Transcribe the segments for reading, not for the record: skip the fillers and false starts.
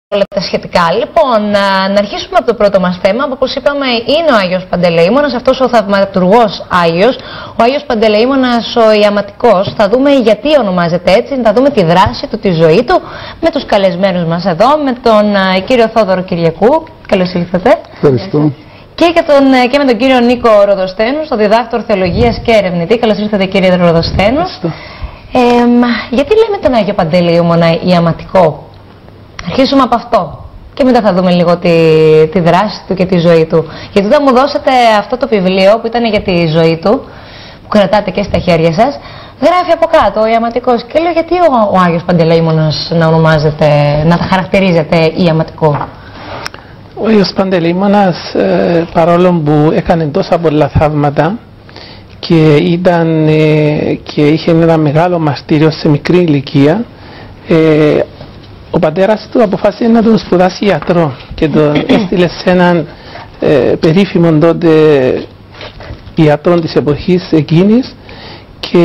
όλα τα σχετικά. Λοιπόν, να αρχίσουμε από το πρώτο μας θέμα, που όπως είπαμε είναι ο Άγιος Παντελεήμονας, αυτός ο θαυματουργός Άγιος, ο Άγιος Παντελεήμονας ο Ιαματικός. Θα δούμε γιατί ονομάζεται έτσι, θα δούμε τη δράση του, τη ζωή του, με τους καλεσμένους μας εδώ, με τον κύριο Θόδωρο Κυριακού. Καλώς ήλθατε. Ευχαριστώ. Και με τον κύριο Νίκο Ροδοσθένου, στο διδάκτορ Θεολογίας και ερευνητή. Καλώς ήλθατε κύριε Ροδοσθένου. Γιατί λέμε τον Άγιο Παντελεήμονα Ιαματικό? Αρχίσουμε από αυτό και μετά θα δούμε λίγο τη δράση του και τη ζωή του. Γιατί όταν μου δώσατε αυτό το βιβλίο που ήταν για τη ζωή του, που κρατάτε και στα χέρια σας, γράφει από κάτω ο Ιαματικός. Και λέω, γιατί ο Άγιος Παντελεήμονας να ονομάζεται, να τα χαρακτηρίζεται Ιαματικό? Ο Άγιος Παντελεήμονας, παρόλο που έκανε τόσα πολλά θαύματα και είχε ένα μεγάλο μαρτύριο σε μικρή ηλικία, ο πατέρας του αποφάσισε να τον σπουδάσει ιατρό και τον έστειλε σε έναν περίφημο τότε ιατρό της εποχής εκείνης, και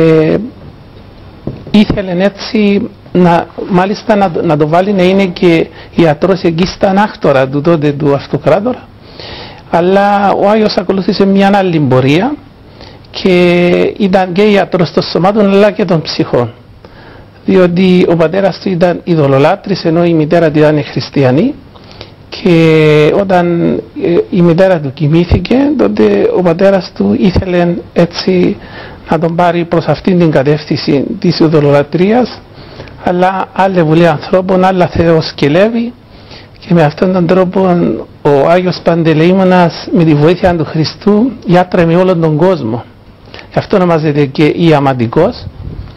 ήθελε έτσι μάλιστα να το βάλει να είναι και ιατρός εκεί στα ανάκτορα του τότε του αυτοκράτορα. Αλλά ο Άγιος ακολούθησε μια άλλη πορεία και ήταν και ιατρός των σωμάτων αλλά και των ψυχών, διότι ο πατέρας του ήταν ειδωλολάτρης ενώ η μητέρα του ήταν χριστιανή, και όταν η μητέρα του κοιμήθηκε, τότε ο πατέρας του ήθελε έτσι να τον πάρει προς αυτήν την κατεύθυνση της ειδωλολατρίας, αλλά άλλα βουλή ανθρώπων, άλλα θεοσκελεύει, και με αυτόν τον τρόπο ο Άγιος Παντελεήμονας με τη βοήθεια του Χριστού γιάτρεμε όλον τον κόσμο. Γι' αυτό ονομάζεται και Ιαματικός.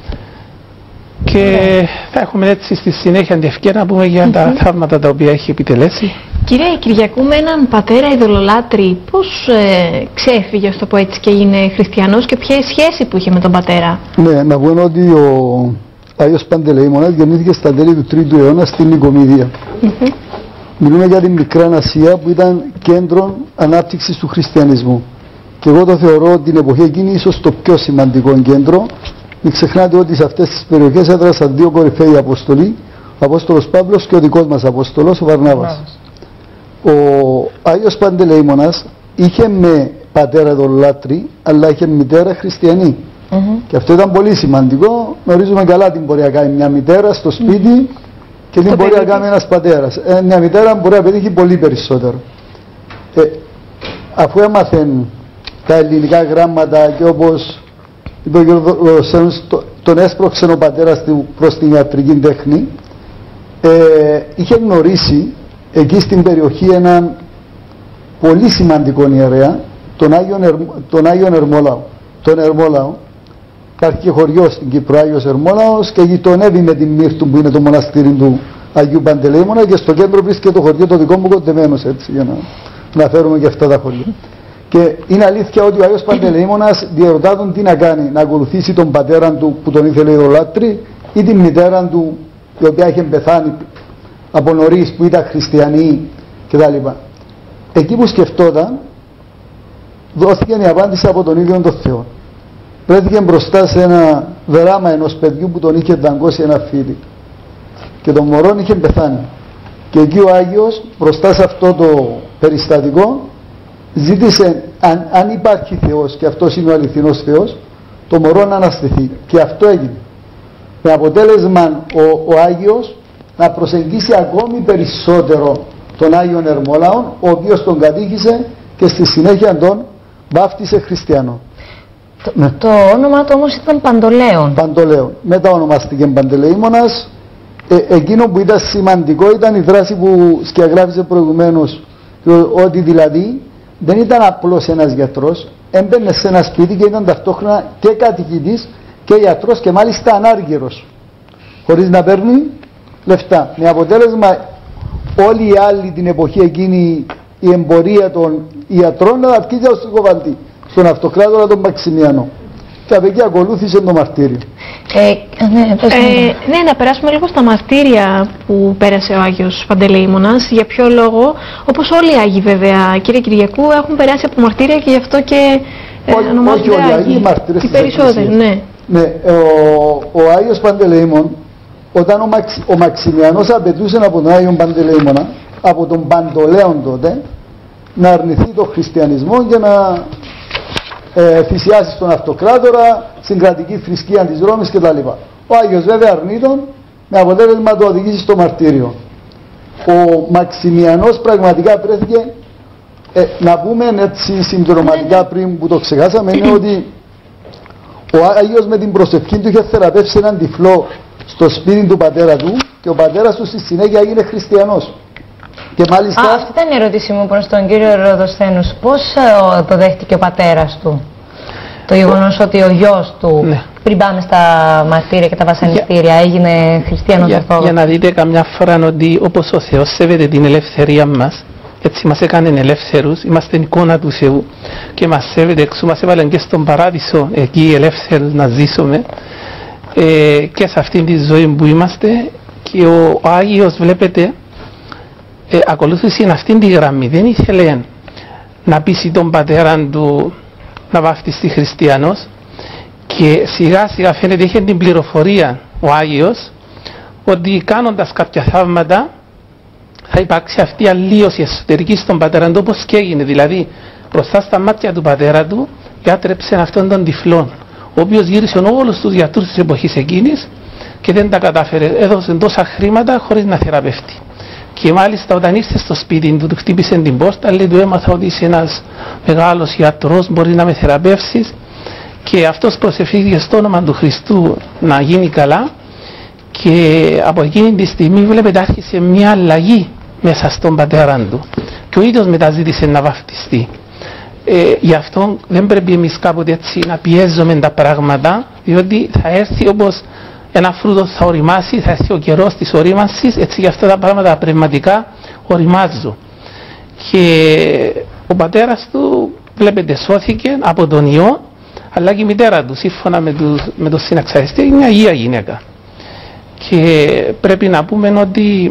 Και θα έχουμε έτσι στη συνέχεια την ευκαιρία να πούμε για τα θαύματα τα οποία έχει επιτελέσει. Κύριε Κυριακού, με έναν πατέρα ειδωλολάτρη, πώς ξέφυγε, στο πω έτσι, και είναι χριστιανός, και ποια η σχέση που είχε με τον πατέρα? Ναι, να πούμε ότι ο Άγιος Παντελεήμονας γεννήθηκε στα τέλη του 3ου αιώνα στην Νικομίδια. Μιλούμε για την Μικρά Ασία που ήταν κέντρο ανάπτυξης του χριστιανισμού. Και εγώ το θεωρώ την εποχή εκείνη ίσως το πιο σημαντικό κέντρο. Μην ξεχνάτε ότι σε αυτές τις περιοχές έδρασαν δύο κορυφαίοι αποστολοί, ο Απόστολος Παύλος και ο δικός μας Απόστολος, ο Βαρνάβας. Ο Άγιος Παντελεήμονας είχε με πατέρα ειδωλολάτρη, αλλά είχε μητέρα χριστιανή. Και αυτό ήταν πολύ σημαντικό. Γνωρίζουμε καλά τι μπορεί να κάνει μια μητέρα στο σπίτι και τι μπορεί να κάνει ένας πατέρας. Μια μητέρα μπορεί να πετύχει πολύ περισσότερο. Αφού έμαθαν τα ελληνικά γράμματα και όπως είπε ο κ. τον έσπρωξε ο πατέρας του προς την ιατρική τέχνη, είχε γνωρίσει εκεί στην περιοχή έναν πολύ σημαντικό ιερέα, τον Άγιον Ερμόλαο. Τον Ερμόλαο, υπάρχει και χωριό στην Κύπρο, Άγιος Ερμόλαος, και γειτονεύει με την Μύρτου που είναι το μοναστήρι του Αγίου Παντελεήμονα, και στο κέντρο βρίσκεται το χωριό το δικό μου κοντεμένος, έτσι, για να φέρουμε και αυτά τα χωριά. Και είναι αλήθεια ότι ο Άγιος Παντελεήμονας διερωτά τον τι να κάνει, να ακολουθήσει τον πατέρα του που τον ήθελε ειδωλάτρη ή την μητέρα του η οποία είχε πεθάνει από νωρίς, που ήταν χριστιανή κτλ. Εκεί που σκεφτόταν, δόθηκε η απάντηση από τον ίδιο τον Θεό. Βρέθηκε μπροστά σε ένα δράμα ενός παιδιού που τον είχε δαγκώσει ένα φίδι και τον μωρόν είχε πεθάνει. Και εκεί ο Άγιος μπροστά σε αυτό το περιστατικό ζήτησε αν υπάρχει Θεός, και αυτός είναι ο αληθινός Θεός, το μωρό να αναστηθεί. Και αυτό έγινε. Με αποτέλεσμα ο Άγιος να προσεγγίσει ακόμη περισσότερο τον Άγιον Ερμόλαον, ο οποίος τον κατήχησε και στη συνέχεια τον βάφτισε χριστιανό. Το όνομα του όμως ήταν Παντολέων. Παντολέων. Μετά ονομάστηκε Παντελεήμονας. Εκείνο που ήταν σημαντικό ήταν η δράση που σκιαγράφησε προηγουμένως, ότι δηλαδή δεν ήταν απλώς ένας γιατρός, έμπαινε σε ένα σπίτι και ήταν ταυτόχρονα και κατοικητής και γιατρός, και μάλιστα ανάργυρος, χωρίς να παίρνει λεφτά. Με αποτέλεσμα όλοι οι άλλοι την εποχή εκείνη, η εμπορία των ιατρών να αρχίζει ως κοβαλτή στον αυτοκράτορα τον Μαξιμιανό. Και από εκεί ακολούθησε το μαρτύριο. Ναι, να περάσουμε λίγο στα μαρτύρια που πέρασε ο Άγιος Παντελεήμονας. Για ποιο λόγο? Όπως όλοι οι Άγιοι βέβαια, κύριε Κυριακού, έχουν περάσει από μαρτύρια και γι' αυτό και ονομάζονται Άγιοι. Οι μαρτύρες οι περισσότεροι, ναι. Ο Άγιος Παντελεήμων, όταν ο Μαξιμιανός απαιτούσε από τον Άγιο Παντελεήμονα, από τον Παντολέον τότε, να αρνηθεί τον χριστιανισμό και να θυσιάσει στον αυτοκράτορα, στην κρατική θρησκεία της Ρώμης κτλ. Ο Άγιος βέβαια αρνήτων, με αποτέλεσμα το οδηγήσει στο μαρτύριο. Ο Μαξιμιανός πραγματικά βρέθηκε, να πούμε έτσι συμπληρωματικά πριν που το ξεχάσαμε, είναι ότι ο Άγιος με την προσευχή του είχε θεραπεύσει έναν τυφλό στο σπίτι του πατέρα του και ο πατέρας του στη συνέχεια έγινε χριστιανός. Και μάλιστα... Αυτή ήταν η ερώτησή μου προς τον κύριο Ροδοσθένους. Πώς το δέχτηκε ο πατέρας του, το γεγονός ότι ο γιος του, πριν πάμε στα μαρτύρια και τα βασανιστήρια, έγινε χριστιανός ορθόδοξος? Για να δείτε καμιά φορά ότι όπως ο Θεός σέβεται την ελευθερία μας, έτσι μας έκανε ελεύθερους, είμαστε εικόνα του Θεού και μας σέβεται, εξού μας έβαλε και στον παράδεισο εκεί ελεύθερους να ζήσουμε, και σε αυτήν τη ζωή που είμαστε. Και ο Άγιος, βλέπετε, ακολούθησε αυτήν τη γραμμή. Δεν ήθελε να πείσει τον πατέρα του να βαφτιστεί χριστιανός, και σιγά σιγά φαίνεται είχε την πληροφορία ο Άγιος ότι κάνοντας κάποια θαύματα θα υπάρξει αυτή η αλλίωση εσωτερική στον πατέρα του, όπως και έγινε. Δηλαδή μπροστά στα μάτια του πατέρα του διάτρεψε αυτόν τον τυφλόν, ο οποίος γύρισε όλους τους γιατρούς της εποχής εκείνης και δεν τα κατάφερε. Έδωσε τόσα χρήματα χωρίς να θεραπευτεί. Και μάλιστα όταν ήρθε στο σπίτι του, του χτύπησε την πόρτα, λέει, του έμαθα ότι είσαι ένας μεγάλος ιατρός, μπορεί να με θεραπεύσεις. Και αυτός προσευχήθηκε στο όνομα του Χριστού να γίνει καλά, και από εκείνη τη στιγμή βλέπετε άρχισε μια αλλαγή μέσα στον πατέρα του και ο ίδιος μετά ζήτησε να βαφτιστεί. Γι' αυτό δεν πρέπει εμείς κάποτε έτσι να πιέζουμε τα πράγματα, διότι θα έρθει όπως ένα φρούτο θα οριμάσει, θα έρθει ο καιρός της ορίμανσης, έτσι γι' αυτά τα πράγματα πνευματικά οριμάζουν. Και ο πατέρας του, βλέπετε, σώθηκε από τον ιό, αλλά και η μητέρα του, σύμφωνα με το συναξαριστή, είναι μια αγία γυναίκα. Και πρέπει να πούμε ότι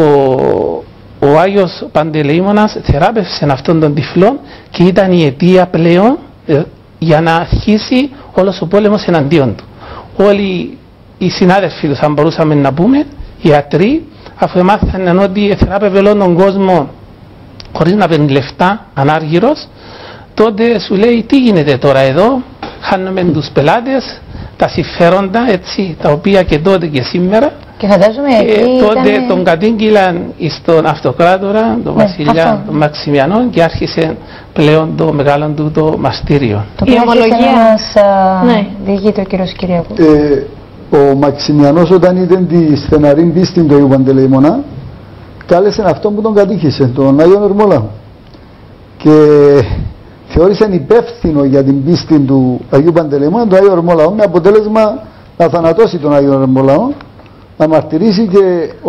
ο Άγιος Παντελεήμονας θεράπευσε αυτόν τον τυφλό και ήταν η αιτία πλέον για να αρχίσει όλος ο πόλεμος εναντίον του. Όλοι οι συνάδελφοι τους, αν μπορούσαμε να πούμε, οι ιατροί, αφού έμαθαν ότι θεράπευε όλον τον κόσμο χωρίς να παίρνει λεφτά, ανάργυρος, τότε σου λέει τι γίνεται τώρα εδώ, χάνουμε τους πελάτες, τα συμφέροντα, έτσι, τα οποία και τότε και σήμερα. Και φαντάζομαι τότε τον κατήγγειλαν στον αυτοκράτορα, τον βασιλιά, τον Μαξιμιανό, και άρχισε πλέον το μεγάλο του το μαστήριο. Το οποίο άρχισε να μας διηγείται ο κύριος Κυριακού. Ο Μαξιμιανός, όταν είδε τη στεναρή πίστη του Αγίου Παντελεήμονα, κάλεσε αυτόν που τον κατήχησε, τον Άγιο Ερμόλαο, και θεώρησε υπεύθυνο για την πίστη του Αγίου Παντελεήμονα τον Άγιο Ερμόλαο, με αποτέλεσμα να θανατώσει τον Άγιο Ερμόλαο, να μαρτυρήσει, και ο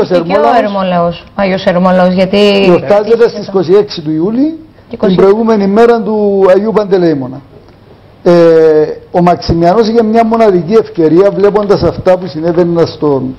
Άγιος Ερμόλαος, γιατί γιορτάζεται στις 26 του Ιούλη, την προηγούμενη μέρα του Αγίου Παντελεήμονα. Ο Μαξιμιανός είχε μια μοναδική ευκαιρία, βλέποντας αυτά που συνέβαιναν στον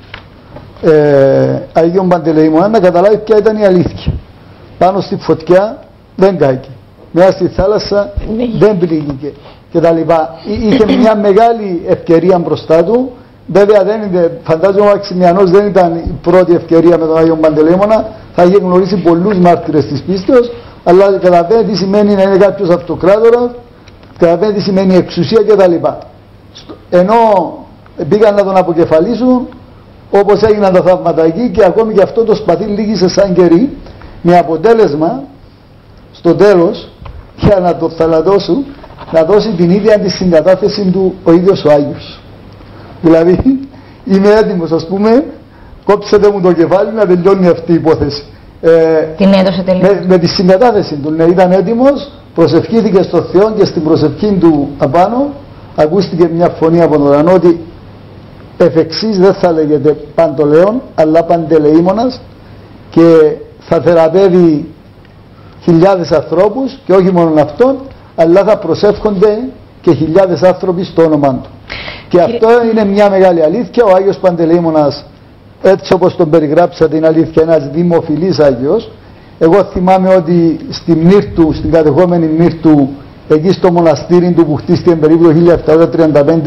Αγίο Παντελεήμονα, να καταλάβει ποια ήταν η αλήθεια. Πάνω στη φωτιά δεν καήκε, μέσα στη θάλασσα δεν πλήγηκε κτλ. Είχε μια μεγάλη ευκαιρία μπροστά του. Βέβαια, φαντάζομαι ο Μαξιμιανός δεν ήταν η πρώτη ευκαιρία με τον Άγιο Παντελεήμονα, θα είχε γνωρίσει πολλούς μάρτυρες της πίστεως, αλλά καταλαβαίνει τι σημαίνει να είναι κάποιος αυτοκράτορας, καταλαβαίνει τι σημαίνει εξουσία κτλ. Ενώ πήγαν να τον αποκεφαλίσουν, όπως έγιναν τα θαύματα εκεί, και ακόμη και αυτό το σπαθί λύγησε σαν κερί, με αποτέλεσμα στο τέλος, για να το θανατώσουν, να δώσει την ίδια τη συγκατάθεση του ο ίδιος ο Άγιος. Δηλαδή, είμαι έτοιμος, ας πούμε, κόψετε μου το κεφάλι να τελειώνει αυτή η υπόθεση. Την έδωσε τελείως. Με τη συγκατάθεση του, ναι, ήταν έτοιμος, προσευχήθηκε στο Θεό, και στην προσευχή του απάνω ακούστηκε μια φωνή από τον ουρανό ότι εφ' εξής δεν θα λέγεται Παντολέων, αλλά Παντελεήμονας, και θα θεραπεύει χιλιάδες ανθρώπους, και όχι μόνο αυτόν, αλλά θα προσεύχονται και χιλιάδες άνθρωποι στο όνομα του. Και αυτό είναι μια μεγάλη αλήθεια. Ο Άγιος Παντελεήμονας, έτσι όπως τον περιγράψατε, είναι αλήθεια, ένας δημοφιλής Άγιος. Εγώ θυμάμαι ότι στη Μύρτου, στην κατεχόμενη Μύρτου, εκεί στο μοναστήρι του που χτίστηκε περίπου το 1735,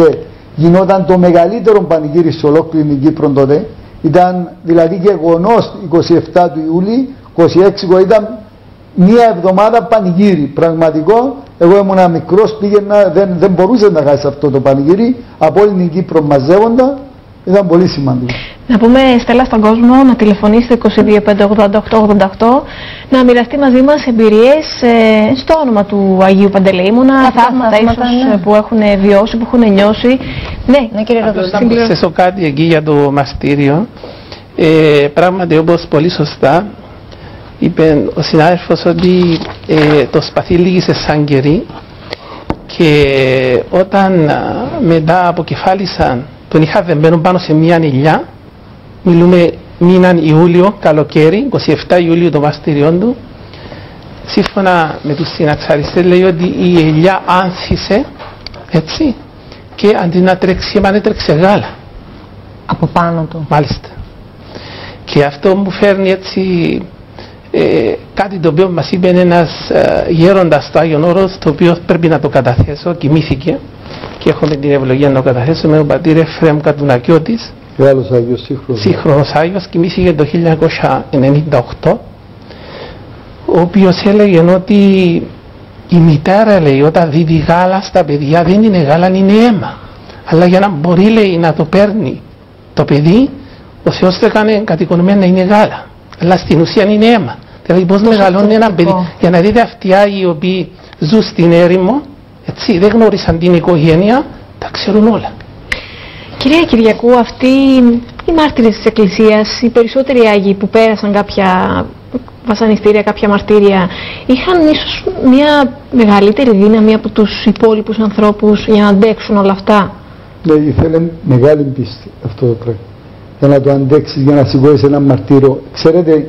γινόταν το μεγαλύτερο πανηγύρι σε ολόκληρη την Κύπρο τότε. Ήταν δηλαδή γεγονός 27 του Ιούλη, 26 ήταν μία εβδομάδα πανηγύρι. Πραγματικό, εγώ ήμουν μικρός, πήγαινα, δεν μπορούσε να χάσει αυτό το πανηγύρι. Από όλη την Κύπρο μαζεύοντα, ήταν πολύ σημαντικό. Να πούμε, Στέλλα, στον κόσμο να τηλεφωνήσει στο 22-588-88, να μοιραστεί μαζί μας εμπειρίες στο όνομα του Αγίου Παντελεήμωνα, θαύματα ίσως που έχουν βιώσει, που έχουν νιώσει. Ναι, κύριε Ρόδος. Να προσθέσω κάτι εκεί για το μαστήριο. Πράγματι, όπως πολύ σωστά είπε ο συνάδελφος, ότι το σπαθί λύγησε σαν κερί, και όταν μετά αποκεφάλισαν τον είχα δεμένο πάνω σε μια ηλιά, μιλούμε μήναν Ιούλιο, καλοκαίρι, 27 Ιουλίου το μαστήριον του, σύμφωνα με τους συναξαριστές λέει ότι η ηλιά άνθησε, έτσι, και αντί να τρέξει έτρεξε γάλα. Από πάνω του. Μάλιστα. Και αυτό μου φέρνει έτσι κάτι το οποίο μας είπε ένας γέροντας στο Άγιον Όρος, το οποίο πρέπει να το καταθέσω, κοιμήθηκε και έχουμε την ευλογία να το καταθέσουμε, ο πατήρ Εφραίμ Κατουνακιώτης, Μεγάλος Άγιος, σύγχρονος Άγιος, κοιμήθηκε το 1998, ο οποίος έλεγε ότι η μητέρα, λέει, όταν δίδει γάλα στα παιδιά δεν είναι γάλα, είναι αίμα, αλλά για να μπορεί, λέει, να το παίρνει το παιδί, ο Θεός το έκανε κατοικονομία να είναι γάλα, αλλά στην ουσία είναι αίμα. Δηλαδή πώς μεγαλώνει ένα παιδί, για να δείτε αυτοί οι Άγιοι οι οποίοι ζουν στην έρημο, έτσι, δεν γνώρισαν την οικογένεια, τα ξέρουν όλα. Κυρία Κυριακού, αυτοί οι μάρτυρες της Εκκλησίας, οι περισσότεροι Άγιοι που πέρασαν κάποια βασανιστήρια, κάποια μαρτύρια, είχαν ίσως μια μεγαλύτερη δύναμη από τους υπόλοιπους ανθρώπους για να αντέξουν όλα αυτά. Ναι, ήθελε μεγάλη πίστη αυτό το πράγμα. Για να το αντέξεις, για να σηκώσεις ένα μαρτύριο. Ξέρετε,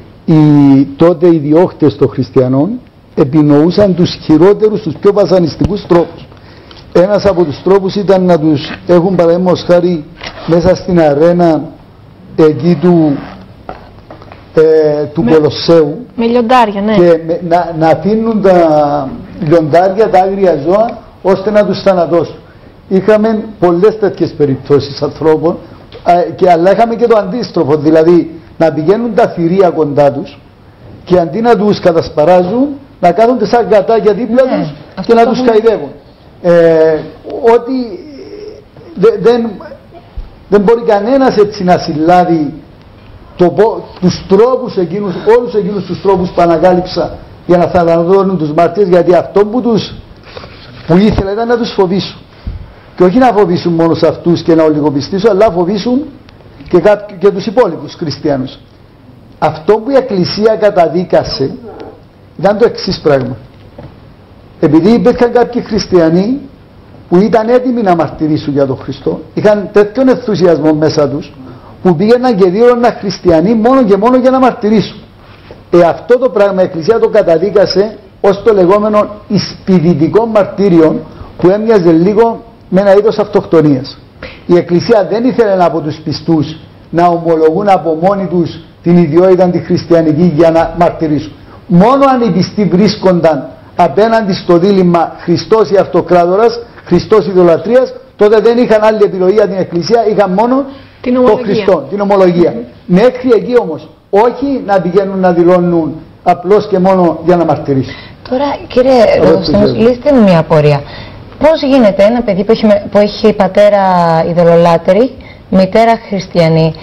τότε οι διώχτες των χριστιανών επινοούσαν τους χειρότερους, τους πιο βασανιστικούς τρόπους. Ένας από τους τρόπους ήταν να τους έχουν, παραδείγματος χάρη, μέσα στην αρένα εκεί του Κολοσσέου, με λιοντάρια, ναι, και να αφήνουν τα λιοντάρια, τα άγρια ζώα, ώστε να τους θανατώσουν. Είχαμε πολλές τέτοιες περιπτώσεις ανθρώπων, αλλά είχαμε και το αντίστροφο, δηλαδή να πηγαίνουν τα θηρία κοντά τους και αντί να τους κατασπαράζουν, να κάθονται σαν γατάκια δίπλα τους και να τους χαϊδεύουν. Ότι δεν μπορεί κανένας έτσι να συλλάβει τους τρόπους εκείνους, όλους εκείνους τους τρόπους που ανακάλυψα για να θανατώνουν τους μάρτυρες, γιατί αυτό που ήθελα ήταν να τους φοβήσουν. Και όχι να φοβήσουν μόνο σε αυτούς και να ολιγοπιστήσουν, αλλά να φοβήσουν και τους υπόλοιπους χριστιανούς. Αυτό που η Εκκλησία καταδίκασε ήταν το εξής πράγμα. Επειδή υπήρχαν κάποιοι χριστιανοί που ήταν έτοιμοι να μαρτυρήσουν για τον Χριστό, είχαν τέτοιον ενθουσιασμό μέσα τους, που πήγαιναν και δίωναν χριστιανοί μόνο και μόνο για να μαρτυρήσουν. Αυτό το πράγμα η Εκκλησία το καταδίκασε ως το λεγόμενο εισπηδητικό μαρτύριο, που έμοιαζε λίγο με ένα είδος αυτοκτονίας. Η Εκκλησία δεν ήθελε από τους πιστούς να ομολογούν από μόνοι τους την ιδιότητα τη χριστιανική για να μαρτυρήσουν. Μόνο αν οι πιστοί βρίσκονταν απέναντι στο δίλημμα Χριστός ή Αυτοκράτορας, Χριστός ιδωλατρίας, τότε δεν είχαν άλλη επιλογή για την Εκκλησία, είχαν μόνο το Χριστό, την ομολογία. Μέχρι εκεί όμως, όχι να πηγαίνουν να δηλώνουν απλώς και μόνο για να μαρτυρήσουν. Τώρα, κύριε Ροδοστένος, λύστε μου μια απορία. Πώς γίνεται ένα παιδί που έχει πατέρα ειδωλολάτρη, μητέρα χριστιανή,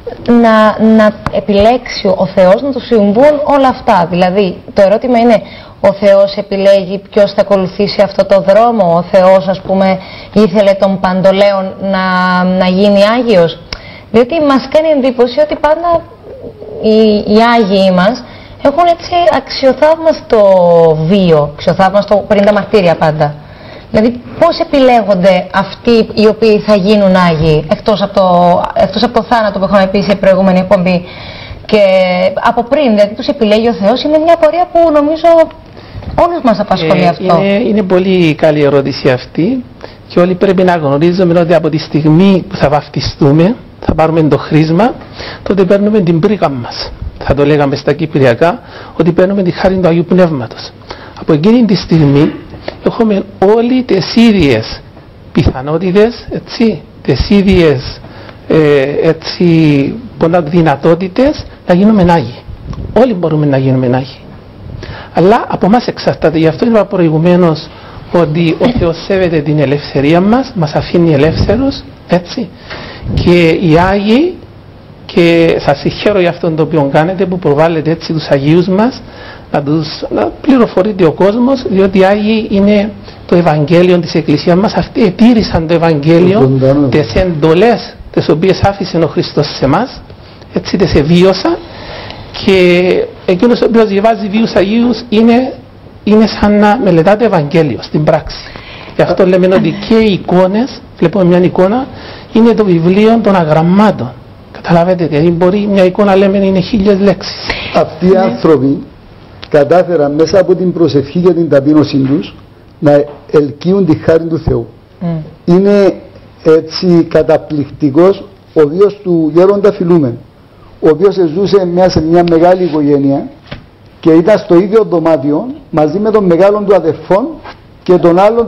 να επιλέξει ο Θεός να του συμβούν όλα αυτά? Δηλαδή, το ερώτημα είναι, ο Θεός επιλέγει ποιος θα ακολουθήσει αυτό το δρόμο? Ο Θεός, ας πούμε, ήθελε τον Παντολέον να γίνει Άγιος? Διότι μας κάνει εντύπωση ότι πάντα οι Άγιοι μας έχουν έτσι αξιοθαύμαστο βίο, αξιοθαύμαστο πριν τα μαρτύρια πάντα. Δηλαδή πώς επιλέγονται αυτοί οι οποίοι θα γίνουν Άγιοι, εκτός από το θάνατο που είχαμε πει σε προηγούμενη εκπομπή και από πριν, δηλαδή τους επιλέγει ο Θεός? Είναι μια πορεία που νομίζω όλους μας απασχολεί αυτό. Είναι πολύ καλή ερώτηση αυτή, και όλοι πρέπει να γνωρίζουμε ότι από τη στιγμή που θα βαφτιστούμε, θα πάρουμε το χρήσμα, τότε παίρνουμε την πρίκα μας. Θα το λέγαμε στα κυπριακά, ότι παίρνουμε τη χάρη του Αγίου Πνεύματος. Από εκείνη τη στιγμή έχουμε όλοι τις ίδιες πιθανότητες, έτσι, τις ίδιες δυνατότητες να γίνουμε Άγιοι. Όλοι μπορούμε να γίνουμε Άγιοι. Αλλά από εμάς εξαρτάται. Γι' αυτό είπα προηγουμένως ότι ο Θεός σέβεται την ελευθερία μας, μας αφήνει ελεύθερους, έτσι. Και οι Άγιοι, και σας συγχαίρω για αυτό το οποίο κάνετε, που προβάλλετε έτσι τους Αγίους μας, να πληροφορείται ο κόσμος, διότι οι Άγιοι είναι το Ευαγγέλιο της Εκκλησίας μας. Αυτοί ετήρησαν το Ευαγγέλιο, τις εντολές τις οποίες άφησε ο Χριστός σε εμάς, έτσι τις εβίωσαν, και εκείνος ο οποίος διαβάζει βίους Αγίους είναι σαν να μελετά το Ευαγγέλιο στην πράξη. Γι' αυτό λέμε ότι και οι εικόνες, βλέπουμε μια εικόνα, είναι το βιβλίο των αγραμμάτων. Καταλαβαίνετε, δηλαδή μπορεί μια εικόνα, λέμε, είναι 1000 λέξεις. Αυτοί οι άνθρωποι κατάφεραν μέσα από την προσευχή και την ταπείνωσή τους να ελκύουν τη χάρη του Θεού. Είναι έτσι καταπληκτικός ο βίος του γέροντα Φιλούμενου, ο οποίος ζούσε σε μια μεγάλη οικογένεια και ήταν στο ίδιο δωμάτιο μαζί με τον μεγάλον του αδερφόν και τον άλλον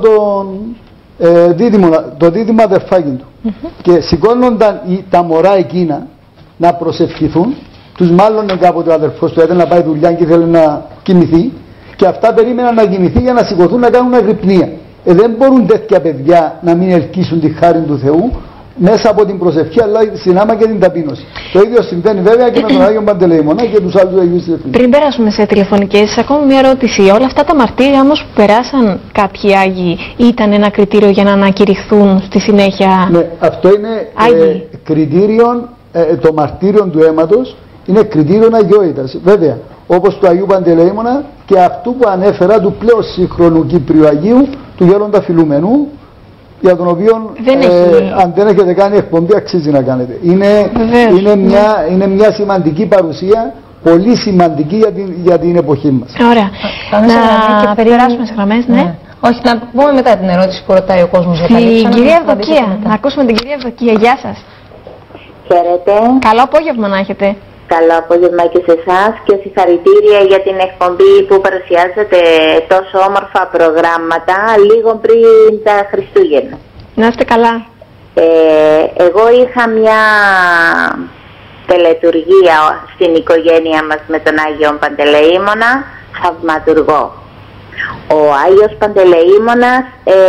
το δίδυμο αδερφάκι του. Και σηκώνονταν τα μωρά εκείνα να προσευχηθούν, τους μάλλον κάποτε ο αδερφός του έδινε να πάει δουλειά και ήθελε να κοιμηθεί, και αυτά περίμεναν να κοιμηθεί για να σηκωθούν να κάνουν αγρυπνία. Δεν μπορούν τέτοια παιδιά να μην ελκύσουν τη χάρη του Θεού μέσα από την προσευχή, αλλά συνάμα και την ταπείνωση. Το ίδιο συμβαίνει βέβαια και με τον Άγιο Παντελεήμονα και τους άλλους Αγίους της Εθνικής. Πριν περάσουμε σε τηλεφωνικές, ακόμη μια ερώτηση. Όλα αυτά τα μαρτύρια όμως που περάσαν κάποιοι Άγιοι ήταν ένα κριτήριο για να ανακηρυχθούν στη συνέχεια? Ναι, αυτό είναι κριτήριο, το μαρτύριο του αίματος είναι κριτήριο αγιότητας. Βέβαια, όπως του Αγίου Παντελεήμονα και αυτού που ανέφερα του πλέον σύγχρονου Κύπριου Αγίου, του γέροντα Φιλουμενού, για τον οποίο αν δεν έχετε κάνει εκπομπή αξίζει να κάνετε. Είναι μια σημαντική παρουσία, πολύ σημαντική για την εποχή μας. Ωραία. Να περάσουμε σε γραμμές, ναι. Όχι, να πούμε μετά την ερώτηση που ρωτάει ο κόσμος για τα λείψα. Την κυρία Ευδοκία. Να ακούσουμε την κυρία Ευδοκία. Γεια σας. Χαίρετε. Καλό απόγευμα να έχετε. Καλό απόγευμα και σε εσάς και συγχαρητήρια για την εκπομπή που παρουσιάζετε τόσο όμορφα προγράμματα λίγο πριν τα Χριστούγεννα. Να είστε καλά. Εγώ είχα μια τελετουργία στην οικογένεια μας με τον Άγιο Παντελεήμονα, θαυματουργό. Ο Άγιος Παντελεήμονας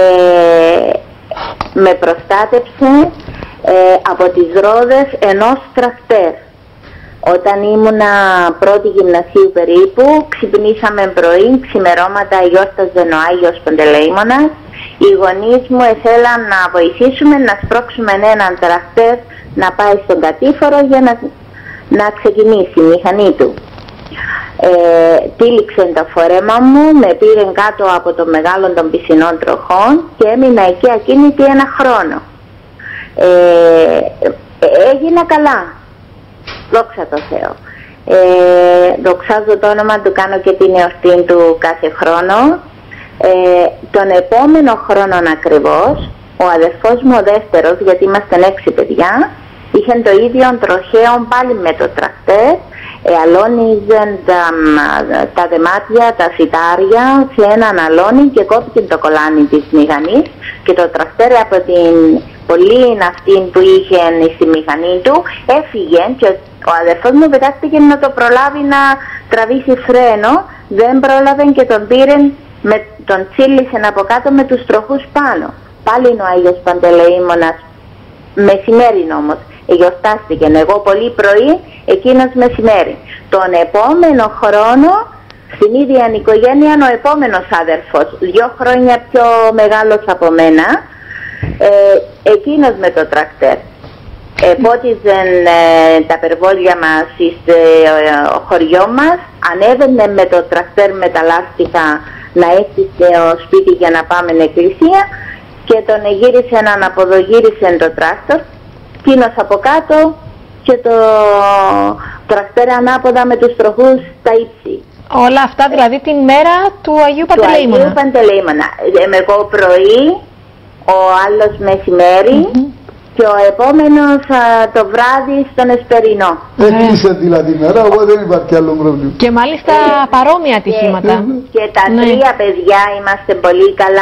με προστάτεψε από τις ρόδες ενός τρακτέρ. Όταν ήμουνα πρώτη γυμνασίου περίπου, ξυπνήσαμε πρωί, ξημερώματα γιόρταζε ο Άγιος Παντελεήμονας. Οι γονείς μου ήθελαν να βοηθήσουμε να σπρώξουμε έναν τρακτέρ να πάει στον κατήφορο για να ξεκινήσει η μηχανή του. Τύλιξε το φόρεμα μου, με πήρε κάτω από το μεγάλο των πισινών τροχών και έμεινα εκεί ακίνητη ένα χρόνο. Έγινα καλά. Δόξα τω Θεώ. Δοξάζω το όνομα του, κάνω και την εορτή του κάθε χρόνο. Τον επόμενο χρόνο ακριβώς, ο αδερφός μου ο δεύτερος, γιατί είμαστε 6 παιδιά, είχε το ίδιο τροχαίο πάλι με το τρακτέρ, αλώνιζαν τα δεμάτια, τα σιτάρια σε έναν αλόνι και κόπηκε το κολάνι της μηχανής και το τρακτέρ από την πολύ αυτή που είχε στη μηχανή του έφυγε και ο αδερφός μου πετάχτηκε να το προλάβει να τραβήσει φρένο, δεν πρόλαβε και τον πήρε, τον τσίλησε από κάτω με τους τροχούς πάνω. Πάλι είναι ο Άγιος Παντελεήμονας, μεσημέρι όμως, γιορτάστηκε, εγώ πολύ πρωί, εκείνος μεσημέρι. Τον επόμενο χρόνο, στην ίδια οικογένεια, ο επόμενος αδερφός, 2 χρόνια πιο μεγάλος από μένα, εκείνος με το τρακτέρ. Πότιζαν τα περβόλια μας στο χωριό μας, ανέβαινε με το τρακτέρ με τα λάστιχα να έρθει στο σπίτι για να πάμε στην εκκλησία και τον γύρισε έναν αποδογύρισε το τρακτόρ, εκείνος από κάτω και το τρακτέρ ανάποδα με τους τροχούς στα ύψη. Όλα αυτά δηλαδή την μέρα του Αγίου Παντελεήμονα. Του Αγίου Παντελεήμονα. Εγώ πρωί, ο άλλος μεσημέρι και ο επόμενος το βράδυ στον Εσπερινό. Έκλεισε δηλαδή μέρα, οπότε δεν υπάρχει άλλο πρόβλημα. Και μάλιστα παρόμοια ατυχήματα. Και τα 3 παιδιά είμαστε πολύ καλά.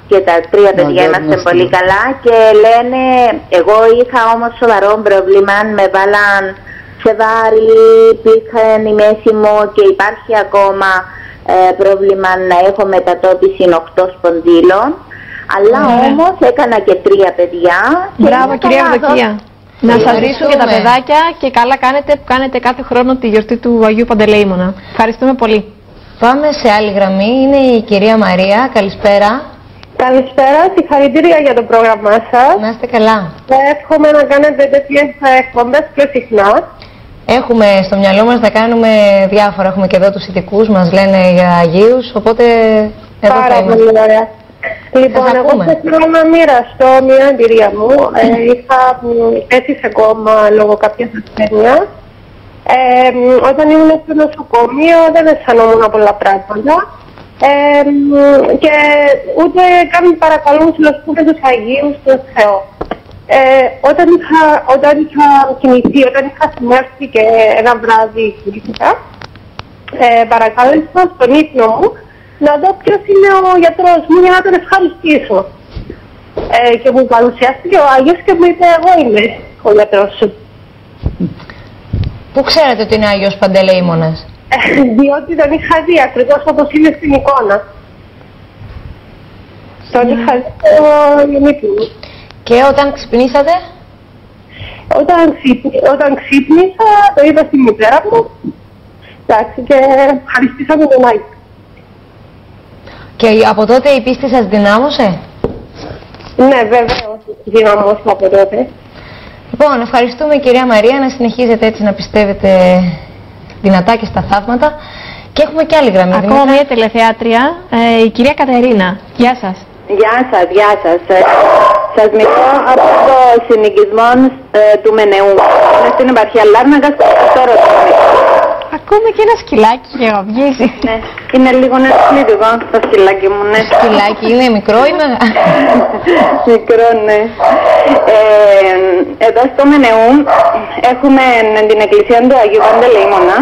και τα τρία παιδιά είμαστε πολύ καλά και λένε, εγώ είχα όμως σοβαρό πρόβλημα, με βάλαν σε βάρη, υπήρχε η μέση μου και υπάρχει ακόμα πρόβλημα να έχω μετατόπιση 8 σπονδύλων, αλλά όμως έκανα και 3 παιδιά. Μπράβο κυρία Ευδοκία. Να σας ρίξουν και τα παιδάκια και καλά κάνετε που κάνετε κάθε χρόνο τη γιορτή του Αγίου Παντελεήμωνα. Ευχαριστούμε πολύ. Πάμε σε άλλη γραμμή, είναι η κυρία Μαρία, καλησπέρα. Καλησπέρα, συγχαρητήρια για το πρόγραμμά σας. Να είστε καλά. Εύχομαι να κάνετε τέτοιες εκπομπές πιο συχνά. Έχουμε στο μυαλό μας να κάνουμε διάφορα, έχουμε και εδώ τους ειδικούς, μας λένε για Αγίους, οπότε εδώ Πάρα πολύ ωραία. Λοιπόν, εγώ θέλω να μοιραστώ μια εμπειρία μου. Είχα πέσει σε κόμμα λόγω κάποιας ασθένειας. Όταν ήμουν στο νοσοκομείο δεν αισθανόμουν πολλά πράγματα. Και ούτε καν παρακαλούν συλλογικούς τους Αγίους, τον Θεό. Όταν είχα κοιμηθεί, όταν είχα θυμέρθει και ένα βράδυ κοιμήθηκα, παρακάλεσα στον ύπνο μου να δω ποιος είναι ο γιατρός μου για να τον ευχαριστήσω. Και μου παρουσιάστηκε ο Άγιος και μου είπε, εγώ είμαι ο γιατρός σου. Πού ξέρετε ότι είναι Άγιος Παντελεήμωνας? Διότι τον είχα δει ακριβώς όπως είναι στην εικόνα. Τον είχα δει στο γεννήτη μου. Και όταν ξυπνήσατε? Όταν ξύπνησα, το είπα στη μητέρα μου. Εντάξει, και ευχαριστήσαμε τον Άγιο. Και από τότε η πίστη σας δυνάμωσε? Ναι, βεβαίως, δυνάμωσε από τότε. Λοιπόν, ευχαριστούμε κυρία Μαρία, να συνεχίζετε έτσι να πιστεύετε δυνατά και στα θαύματα. Και έχουμε και άλλη γραμμή. Ακόμα μια τηλεθεάτρια, η κυρία Κατερίνα. Γεια σας. Γεια σας, γεια σας. Σας μιλώ από το συνοικισμό του Μενεού. Είναι στην επαρχία Λάρνακας, στο Ρωτώνη. Ακούμε και ένα σκυλάκι και γαβγίζει. Ναι, είναι λίγο νεοσπλήτικο το σκυλάκι μου, ναι. Σκυλάκι είναι μικρό ή μεγάλο? Μικρό, ναι. Εδώ στο Μενεού έχουμε την εκκλησία του Αγίου Παντελεήμωνα,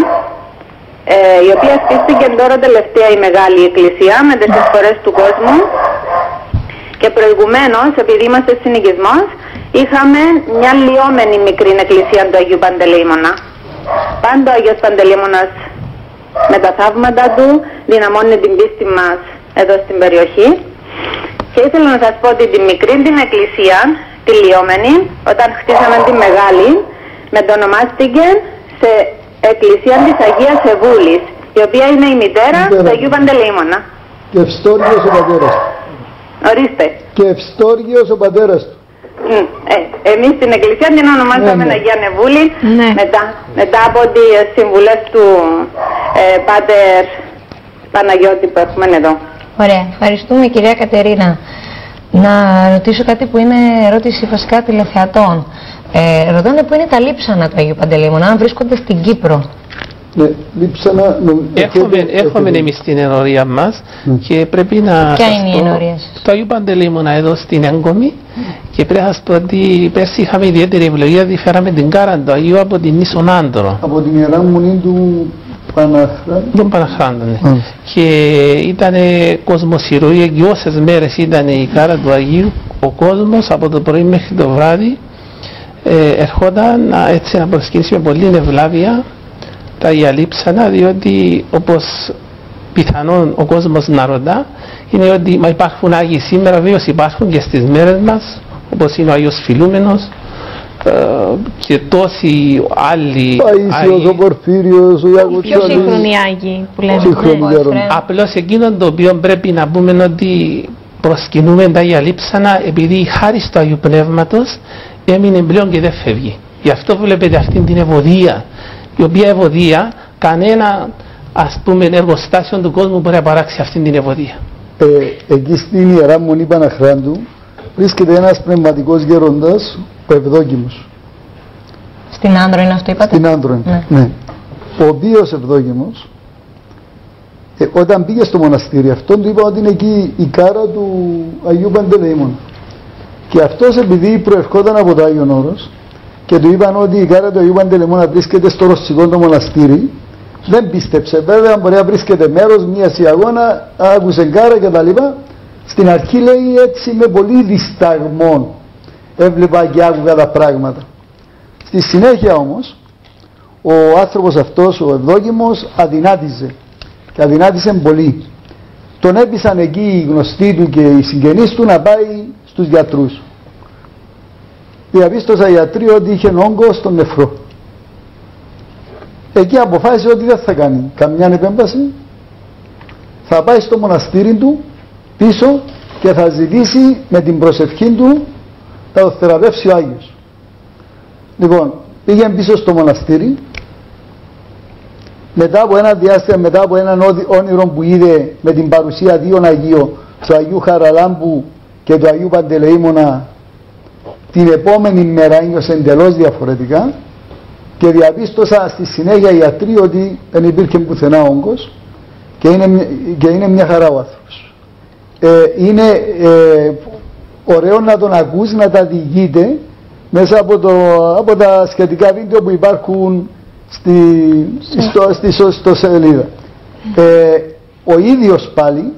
η οποία στήθηκε τώρα τελευταία η μεγάλη εκκλησία με τις εισφορές του κόσμου. Και προηγουμένως, επειδή είμαστε συνοικισμός, είχαμε μια λιώμενη μικρή εκκλησία του Αγίου Παντελεήμωνα. Πάντο ο Άγιος Παντελεήμωνας με τα θαύματα του δυναμώνει την πίστη μας εδώ στην περιοχή. Και ήθελα να σας πω ότι τη μικρή την εκκλησία, τη λιώμενη, όταν χτίσαμε τη μεγάλη, μετονομάστηκε σε εκκλησία της Αγίας Εβούλης, η οποία είναι η μητέρα του Αγίου Παντελεήμωνα. Και Ευστόργιος ο πατέρας του. Ορίστε. Και Ευστόργιος ο πατέρας του. Εμείς στην εκκλησία την ονομάσαμε Αγία Νεβούλη, μετά από τις συμβουλές του Πάτερ Παναγιώτη που έχουμε εδώ. Ωραία, ευχαριστούμε κυρία Κατερίνα. Να ρωτήσω κάτι που είναι ερώτηση βασικά τηλεθεατών. Ρωτάνε πού είναι τα λείψανα του Αγίου Παντελεήμωνα, αν βρίσκονται στην Κύπρο. Ναι, λείψανα... Έχουμε εμείς την ενορία μας και πρέπει να... Ποια είναι η ενορία σας? Το Αγίου Παντελεήμωνα εδώ στην Έγκομη και πρέπει να σας πω ότι πέρσι είχαμε ιδιαίτερη ευλογία, διότι φέραμε την κάρα του Αγίου από την Νήσον Άντρο. Από την Ιερά Μονή του Παναχράντου. Τον Παναχράντου, ναι. Και ήταν κοσμοσυρωή, και όσες μέρες ήταν η κάρα του Αγίου, ο κόσμος από το πρωί μέχρι το βράδυ ερχόταν έτσι να προσκυνήσει με πολύ ευλάβεια τα ιαλείψανα, διότι όπως πιθανόν ο κόσμος να ρωτά είναι ότι μα υπάρχουν Άγιοι σήμερα, βέβαιως υπάρχουν και στις μέρες μας, όπως είναι ο Άγιος Φιλούμενος και τόσοι άλλοι Παΐσιος, ο Πορφύριος, ο Ιάκωβος. Πιο σύγχρονοι Άγιοι που λέμε. Απλώς εκείνο το οποίο πρέπει να πούμε ότι προσκυνούμε τα ιαλείψανα επειδή η χάρη του Αγίου Πνεύματος έμεινε πλέον και δεν φεύγει. Γι' αυτό βλέπετε αυτή την ευωδία, η οποία ευωδία κανένα ας πούμε εργοστάσιο του κόσμου μπορεί να παράξει αυτή την ευωδία. Εκεί στην Ιερά Μονή Παναχράντου βρίσκεται ένας πνευματικός γέροντας, ο Ευδόκιμος. Στην Άνδρο είναι αυτό είπατε? Στην Άνδρο είναι, ναι. Ο οποίος Ευδόκιμος, όταν πήγε στο μοναστήρι αυτόν του είπα ότι είναι εκεί η κάρα του Αγίου Παντελεήμωνα. Και αυτός επειδή προερχόταν από το Άγιον Όρος και του είπαν ότι η κάρα του Αγίου Παντελεήμωνα βρίσκεται στο Ρωσικό το μοναστήρι, δεν πίστεψε. Βέβαια μπορεί να βρίσκεται μέρος, μια σιαγώνα, άκουσε κάρα κτλ. Στην αρχή λέει έτσι με πολύ δισταγμό έβλεπα και άκουγα τα πράγματα. Στη συνέχεια όμως ο άνθρωπος αυτός, ο ευδόκιμος, αδυνάτιζε και αδυνάτισε πολύ. Τον έπεισαν εκεί οι γνωστοί του και οι συγγενείς του να πάει στους γιατρούς. Διαπίστωσαν οι γιατροί ότι είχε όγκο στον νεφρό. Εκεί αποφάσισε ότι δεν θα κάνει καμιά επέμβαση, θα πάει στο μοναστήρι του πίσω και θα ζητήσει με την προσευχή του θα το θεραπεύσει ο Άγιος. Λοιπόν, πήγε πίσω στο μοναστήρι, μετά από ένα διάστημα, μετά από έναν όνειρο που είδε με την παρουσία δύο Αγίων, του Αγίου Χαραλάμπου και του Αγίου Παντελεήμωνα, την επόμενη μέρα ένιωσε εντελώς διαφορετικά και διαπίστωσα στη συνέχεια οι ιατροί ότι δεν υπήρχε πουθενά όγκος και είναι μια χαρά ο άνθρωπος. Είναι ωραίο να τον ακούς να τα διηγείται μέσα από τα σχετικά βίντεο που υπάρχουν στο σελίδα. Ο ίδιος πάλι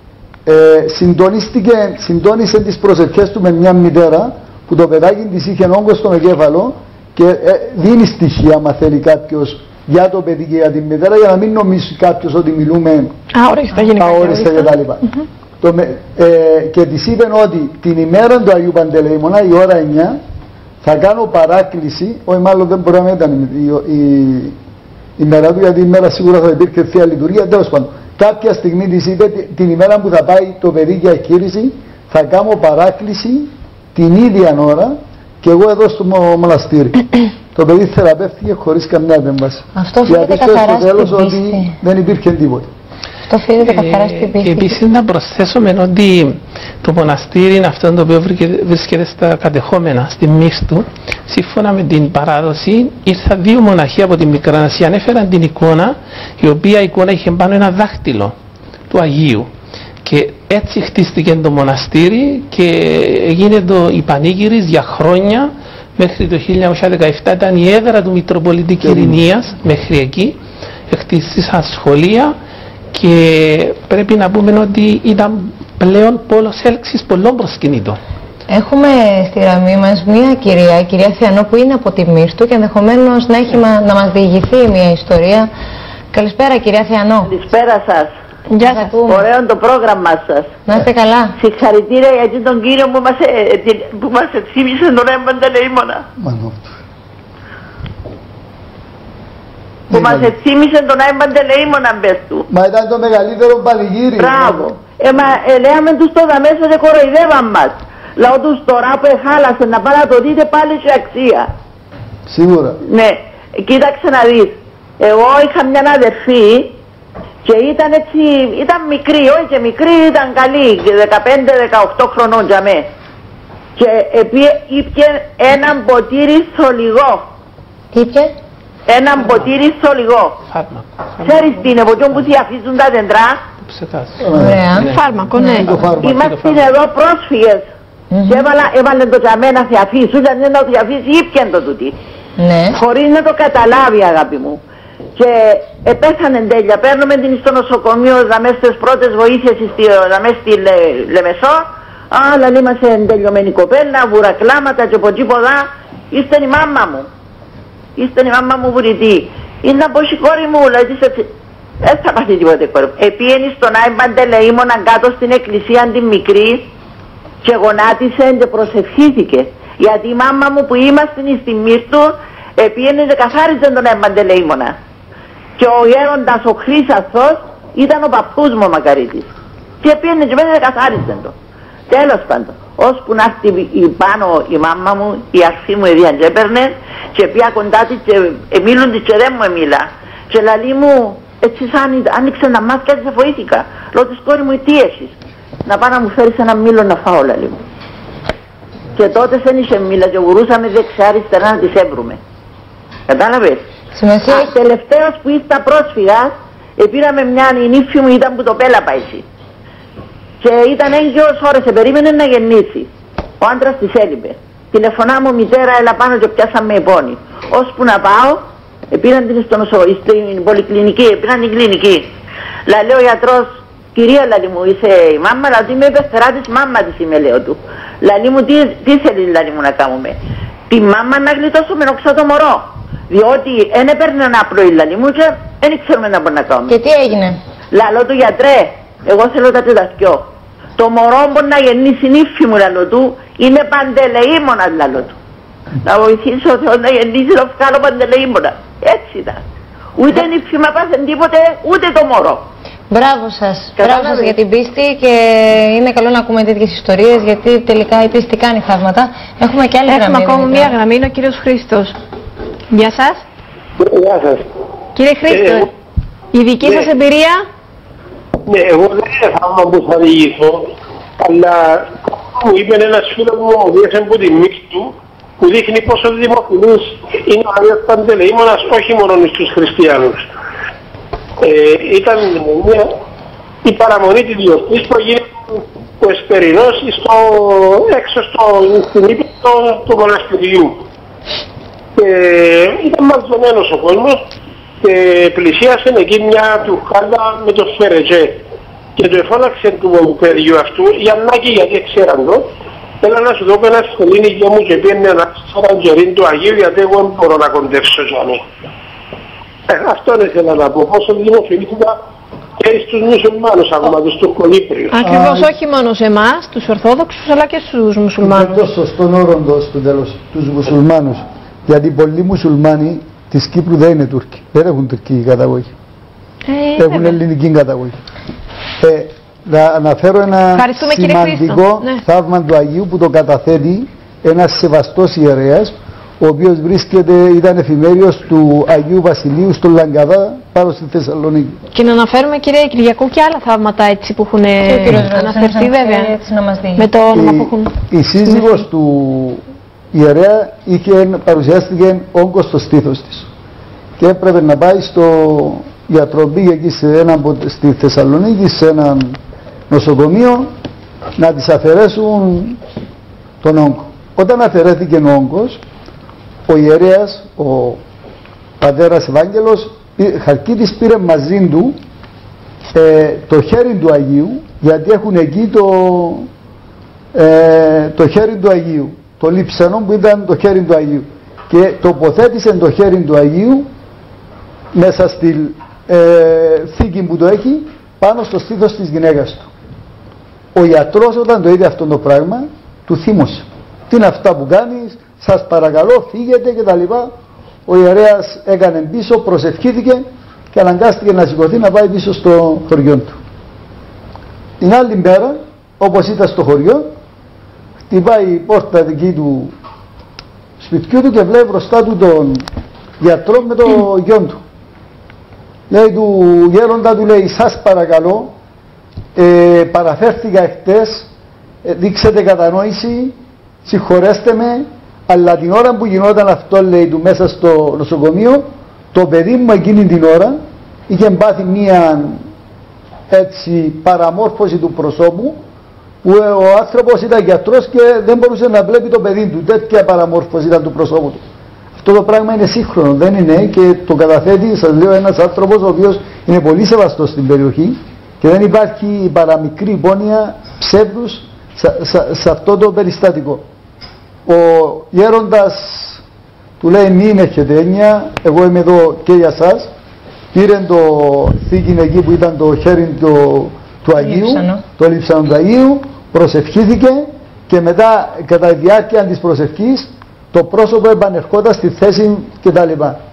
συντόνισε τις προσευχές του με μια μητέρα που το παιδάκι της είχε όγκο στον εγκέφαλο και δίνει στοιχεία άμα θέλει κάποιος για το παιδί και για την μητέρα, για να μην νομίσει κάποιος ότι μιλούμε αόριστα κτλ. Και της είπε ότι την ημέρα του Αγίου Παντελεήμωνα η ώρα 9 θα κάνω παράκληση, όχι μάλλον δεν μπορεί να ήταν η μέρα του, γιατί η μέρα σίγουρα θα υπήρχε Θεία Λειτουργία, τέλος πάντων. Κάποια στιγμή της είπε την ημέρα που θα πάει το παιδί για εκχείρηση θα κάνω παράκληση την ίδια ώρα και εγώ εδώ στο μοναστήρι. Το παιδί θεραπεύτηκε χωρίς καμιά επέμβαση. Αυτό φαίνεται καθαρά στην πίστη. Ότι δεν υπήρχε τίποτα. Αυτό φαίνεται καθαρά στην πίστη. Επίσης να προσθέσουμε ότι το μοναστήρι είναι αυτό το οποίο βρίσκεται στα κατεχόμενα, στη Μύστου. Σύμφωνα με την παράδοση, ήρθαν δύο μοναχοί από τη Μικρά Ασία, ανέφεραν την εικόνα, η οποία εικόνα είχε πάνω ένα δάχτυλο του Αγίου. Και έτσι χτίστηκε το μοναστήρι και έγινε η πανήγυρης για χρόνια. Μέχρι το 1917 ήταν η έδρα του Μητροπολίτη Κυρηνίας, μέχρι εκεί. Χτίστησαν σχολεία και πρέπει να πούμε ότι ήταν πλέον πόλος έλξης πολλών προσκυνήτων. Έχουμε στη γραμμή μας μια κυρία, η κυρία Θεανό, που είναι από τη Μύστου και ενδεχομένως να έχει να μας διηγηθεί μια ιστορία. Καλησπέρα κυρία Θεανό. Καλησπέρα σας. Γεια σας. Ωραίο το πρόγραμμα σας. Να είστε καλά. Συγχαρητήρια για τον κύριο που μας θύμισε τον Άγιο Παντελεήμωνα. Που μας θύμισε τον Άγιο Παντελεήμωνα, μπες του. Μα ήταν το μεγαλύτερο πανηγύρι. Μπράβο. Λέαμε τους τώρα μέσα και κοροϊδεύαν μας. Λαό τους τώρα που εχάλασε να πάνε να το δείτε πάλι σε αξία. Σίγουρα. Ναι, κοίταξε να δεις. Εγώ είχα μια αδερφή και ήταν έτσι, ήταν μικρή, όχι και μικρή, ήταν καλή, 15-18 χρονών για μέ. Και ήπιε έναν ποτήρι θολιγό. Τι ήπιε? Έναν ποτήρι θολιγό. Ξέρεις τι είναι, ποτέ που διαφύζουν τα δέντρα. Ωραία. Φάρμακο, ναι. Είμαστε εδώ πρόσφυγες. Και έβαλε το για μένα διαφύσου, γιατί δεν το διαφύσει, ήπιεν το τούτη. Ναι. Χωρίς να το καταλάβει, αγάπη μου. Και πέθανε τέλεια. Παίρνουμε την στο νοσοκομείο, δαμές στις πρώτες βοήθειες στη Λεμεσό. Αλλά είμαστε τελειωμένη κοπέλα, βουρακλάματα και από τίποτα. Είστε η μάμα μου. Είστε η μάμα μου βουρητή. Είναι να πω η κόρη μου, δηλαδή δεν θα πάθει τίποτε κόρη μου. Επίενει στον Άγιο Παντελεήμωνα κάτω στην εκκλησία την μικρή και γονάτισε και προσευχήθηκε. Γιατί η μάμα μου που είμαστε στη Μύστου επίενε και καθάριζε τον Άγιο Παντελεήμωνα. Και ο γέροντας ο Χρύσαθος ήταν ο παππούς μου ο Μακαρίτης. Και πήγαινε και μέσα και καθάριζε το. Τέλος πάντων, ώσπου να έρθει πάνω η μάμα μου, η αρφή μου έπαιρνε και πήγα κοντά της και μίλουν της και δεν μου μίλα. Και λαλή μου, έτσι σαν άνοιξε να μάθει και σε βοήθηκα. Λέω της κόρη μου, τι έχεις? Να πάω να μου φέρεις ένα μήλο να φάω, λαλή μου. Και τότε δεν είχε μίλα και γουρούσαμε δεξιά αριστερά να τις έβρουμε. Κατάλαβες? Τελευταίος που ήρθα πρόσφυγας, πήραμε μια νύφη μου, ήταν που το πέλαπα εσύ. Και ήταν έγκυος ώρες, περίμενε να γεννήσει. Ο άντρας της έλειπε. Τηλεφωνά μου μητέρα, έλα πάνω και πιάσαμε επώνη. Ώσπου να πάω, πήραν την στην πολυκλινική, πήραν την κλινική. Λέει ο γιατρός, κυρία λαλή μου είσαι η μάμα, αλλά ότι είμαι υπερτερά της μάμα της είμαι, λέω του. Λαλή μου τι θέλεις λαλή μου να κάνουμε. Τη μάμα να γλιτώσουμε όξα το μωρό. Διότι δεν έπαιρνε ένα πρωί λαλή μου και δεν ξέρουμε να μπορούμε να κάνουμε. Και τι έγινε? Λαλό του γιατρέ, εγώ θέλω τα τεταθκιό. Το μωρό μπορεί να γεννήσει νύφη μου λαλό του, είναι παντελεήμονα λαλό του. Να βοηθήσω ο Θεός να γεννήσει το βγάλω παντελεήμονα. Έτσι ήταν. Ούτε νύφη μα πάθεν τίποτε, ούτε το μωρό. Μπράβο σας. Μπράβο σας για την πίστη και είναι καλό να ακούμε τέτοιες ιστορίες γιατί τελικά η πίστη κάνει θαύματα. Έχουμε και άλλη γραμμή. Έχουμε ακόμα μία γραμμή, είναι ο κύριος Χρήστος. Γεια σας. Γεια σας. Κύριε Χρήστο, η δική σας εμπειρία? Ναι, εγώ δεν είναι θαύμα που θα διηγηθώ, αλλά μου είπε ένας φίλος μου, ο οποίος από τη μίξη του, που δείχνει πόσο δημοφιλής είναι ο Άγιος Παντελεήμονας όχι μόνο στους χριστιανούς. Ήταν η παραμονή της γιορτής που έγινε ο Εσπερινός έξω στην ύπηρο του μοναστηριού. Ήταν μαζεμένος ο κόσμος και πλησίασε εκεί μια τουρκάλα με το σφαιρετζέ και το εφώναξε του παιδιού αυτού η Αννάκη, γιατί ξέραν το, έλα να σου δω ένα σχολήνι γιο μου και πήγαινε ένα σαραντζερίν του Αγίου, γιατί εγώ δεν μπορώ να κοντεύσω για μένα. Αυτό ήθελα να πω, πόσο δημοφιλήθηκα και στους μουσουλμάνους ακόμα, τους Τουρκολύπριους. Ακριβώς, όχι μόνο σε εμάς, τους Ορθόδοξους, αλλά και στους μουσουλμάνους. Είναι τόσο στον όροντο στο τέλος, τους μουσουλμάνους. Γιατί πολλοί μουσουλμάνοι της Κύπρου δεν είναι Τούρκοι. Δεν έχουν τουρκική καταγωγή. Έχουν ελληνική καταγωγή. Να αναφέρω ένα σημαντικό θαύμα του Αγίου που το καταθέτει ένας σεβαστός ιερέας, ο οποίος ήταν εφημέριος του Αγίου Βασιλείου στο Λαγκαδά πάνω στη Θεσσαλονίκη. Και να αναφέρουμε, κύριε Κυριακού, και άλλα θαύματα έτσι που έχουν αναφερθεί βέβαια με το όνομα που έχουν. Η σύζυγος του ιερέα παρουσιάστηκε όγκος στο στήθος της και έπρεπε να πάει στο γιατρό, πήγε εκεί στη Θεσσαλονίκη σε ένα νοσοκομείο να της αφαιρέσουν τον όγκο. Όταν αφαιρέθηκε ο όγκος, ο ιερέας, ο πατέρας Ευάγγελος Χαλκίδης, πήρε μαζί του το χέρι του Αγίου, γιατί έχουν εκεί το χέρι του Αγίου, το λείψανο που ήταν το χέρι του Αγίου, και τοποθέτησε το χέρι του Αγίου μέσα στη θήκη που το έχει πάνω στο στήθος της γυναίκας του. Ο ιατρός όταν το είδε αυτό το πράγμα του θύμωσε. Τι είναι αυτά που κάνεις, σας παρακαλώ φύγετε κτλ. Ο ιερέας έκανε πίσω, προσευχήθηκε και αναγκάστηκε να σηκωθεί να πάει πίσω στο χωριό του. Την άλλη μέρα, όπως ήταν στο χωριό, χτυπάει η πόρτα δική του σπιτιού του και βλέπει μπροστά του τον γιατρό με το γιο του. Λέει του γέροντα, του λέει, σας παρακαλώ, παραφέρθηκα εχθές, δείξετε κατανόηση, συγχωρέστε με, αλλά την ώρα που γινόταν αυτό, λέει του, μέσα στο νοσοκομείο, το παιδί μου εκείνη την ώρα είχε πάθει μία έτσι παραμόρφωση του προσώπου, που ο άνθρωπος ήταν γιατρός και δεν μπορούσε να βλέπει το παιδί του. Τέτοια παραμόρφωση ήταν του προσώπου του. Αυτό το πράγμα είναι σύγχρονο, δεν είναι, και το καταθέτει, σας λέω, ένας άνθρωπος ο οποίος είναι πολύ σεβαστός στην περιοχή και δεν υπάρχει παραμικρή υπόνοια ψεύδους σε αυτό το περιστατικό. Ο γέροντας του λέει, μην έχετε έννοια, εγώ είμαι εδώ και για σας. Πήρε το θήκη εκεί που ήταν το χέρι του Αγίου, το λείψανο του Αγίου, προσευχήθηκε και μετά κατά τη διάρκεια της προσευχής το πρόσωπο επανερχόταν στη θέση κτλ.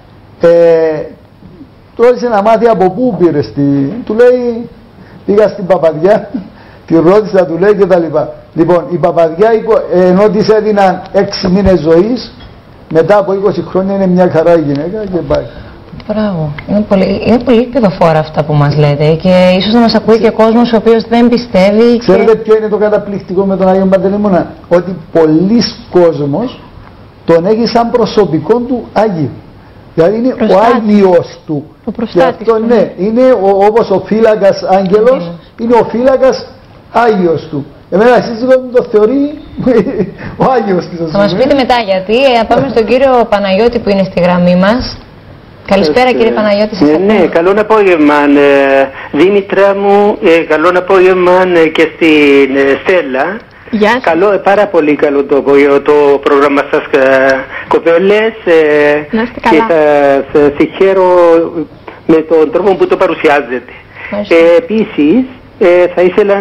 Τόλισε να μάθει από πού πήρε, του λέει, πήγα στην Παπαδιά, τη ρώτησα, του λέει κτλ. Λοιπόν, η Παπαδιά, ενώ της έδιναν 6 μήνες ζωής, μετά από 20 χρόνια είναι μια χαρά η γυναίκα και πάει. Μπράβο. Είναι πολύ παιδοφόρα αυτά που μας λέτε και ίσως να μας ακούει και ο κόσμος ο οποίος δεν πιστεύει. Ξέρετε ποιο είναι το καταπληκτικό με τον Άγιο Παντελεήμονα? Ότι πολλοί κόσμος τον έχει σαν προσωπικό του Άγιο. Δηλαδή είναι ο Άγιος του. Ο προστάτης του. Ναι, είναι όπως ο φύλακας άγγελος, είναι ο φύλακας Άγιος του. Εμένα σύζυγος μου το θεωρεί ο Άγιος της. Θα μας πείτε μετά γιατί. Πάμε στον κύριο Παναγιώτη που είναι στη γραμμή μας. Καλησπέρα κύριε Παναγιώτη. Ναι, καλό απόγευμα Δήμητρα μου, καλό απόγευμα και στην Στέλλα. Γεια σας. Πάρα πολύ καλό το πρόγραμμα σας, κοπέλες. Να είστε και καλά. σας συγχαίρω με τον τρόπο που το παρουσιάζετε. Επίσης, θα ήθελα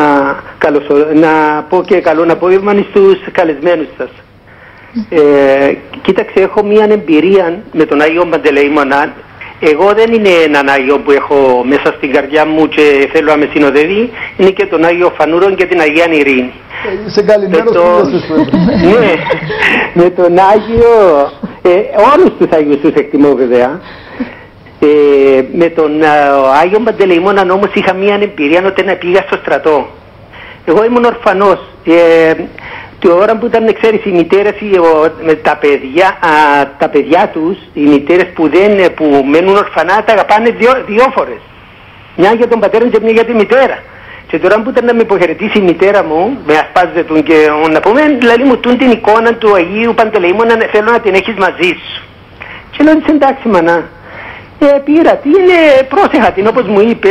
να πω και καλό απόγευμα στους καλεσμένους σας. Κοίταξε, έχω μία εμπειρία με τον Άγιο Παντελεήμονα. Εγώ δεν είναι έναν Άγιο που έχω μέσα στην καρδιά μου και θέλω να με συνοδεύει. Είναι και τον Άγιο Φανούρο και την Αγία Ειρήνη. Είσαι καλυμμένος Ναι, με τον Άγιο, όλους τους Άγιους τους εκτιμώ βέβαια. Με τον Άγιο Παντελεήμονα όμως είχα μία εμπειρία όταν πήγα στο στρατό. Εγώ ήμουν ορφανός. Την ώρα που ήταν, ξέρεις, οι μητέρες με τα παιδιά τους, οι μητέρες που μένουν ορφανά, τα αγαπάνε δύο φορές. Μια για τον πατέρα και μια για τη μητέρα. Και τώρα που ήταν να με υποχαιρετήσει η μητέρα μου, με ασπάζεται και να πούμε, δηλαδή μου τούν την εικόνα του Αγίου Παντελεήμονα, θέλω να την έχεις μαζί σου. Και λέω της εντάξει μανά. Πήρα την, πρόσεχα την όπως μου είπε,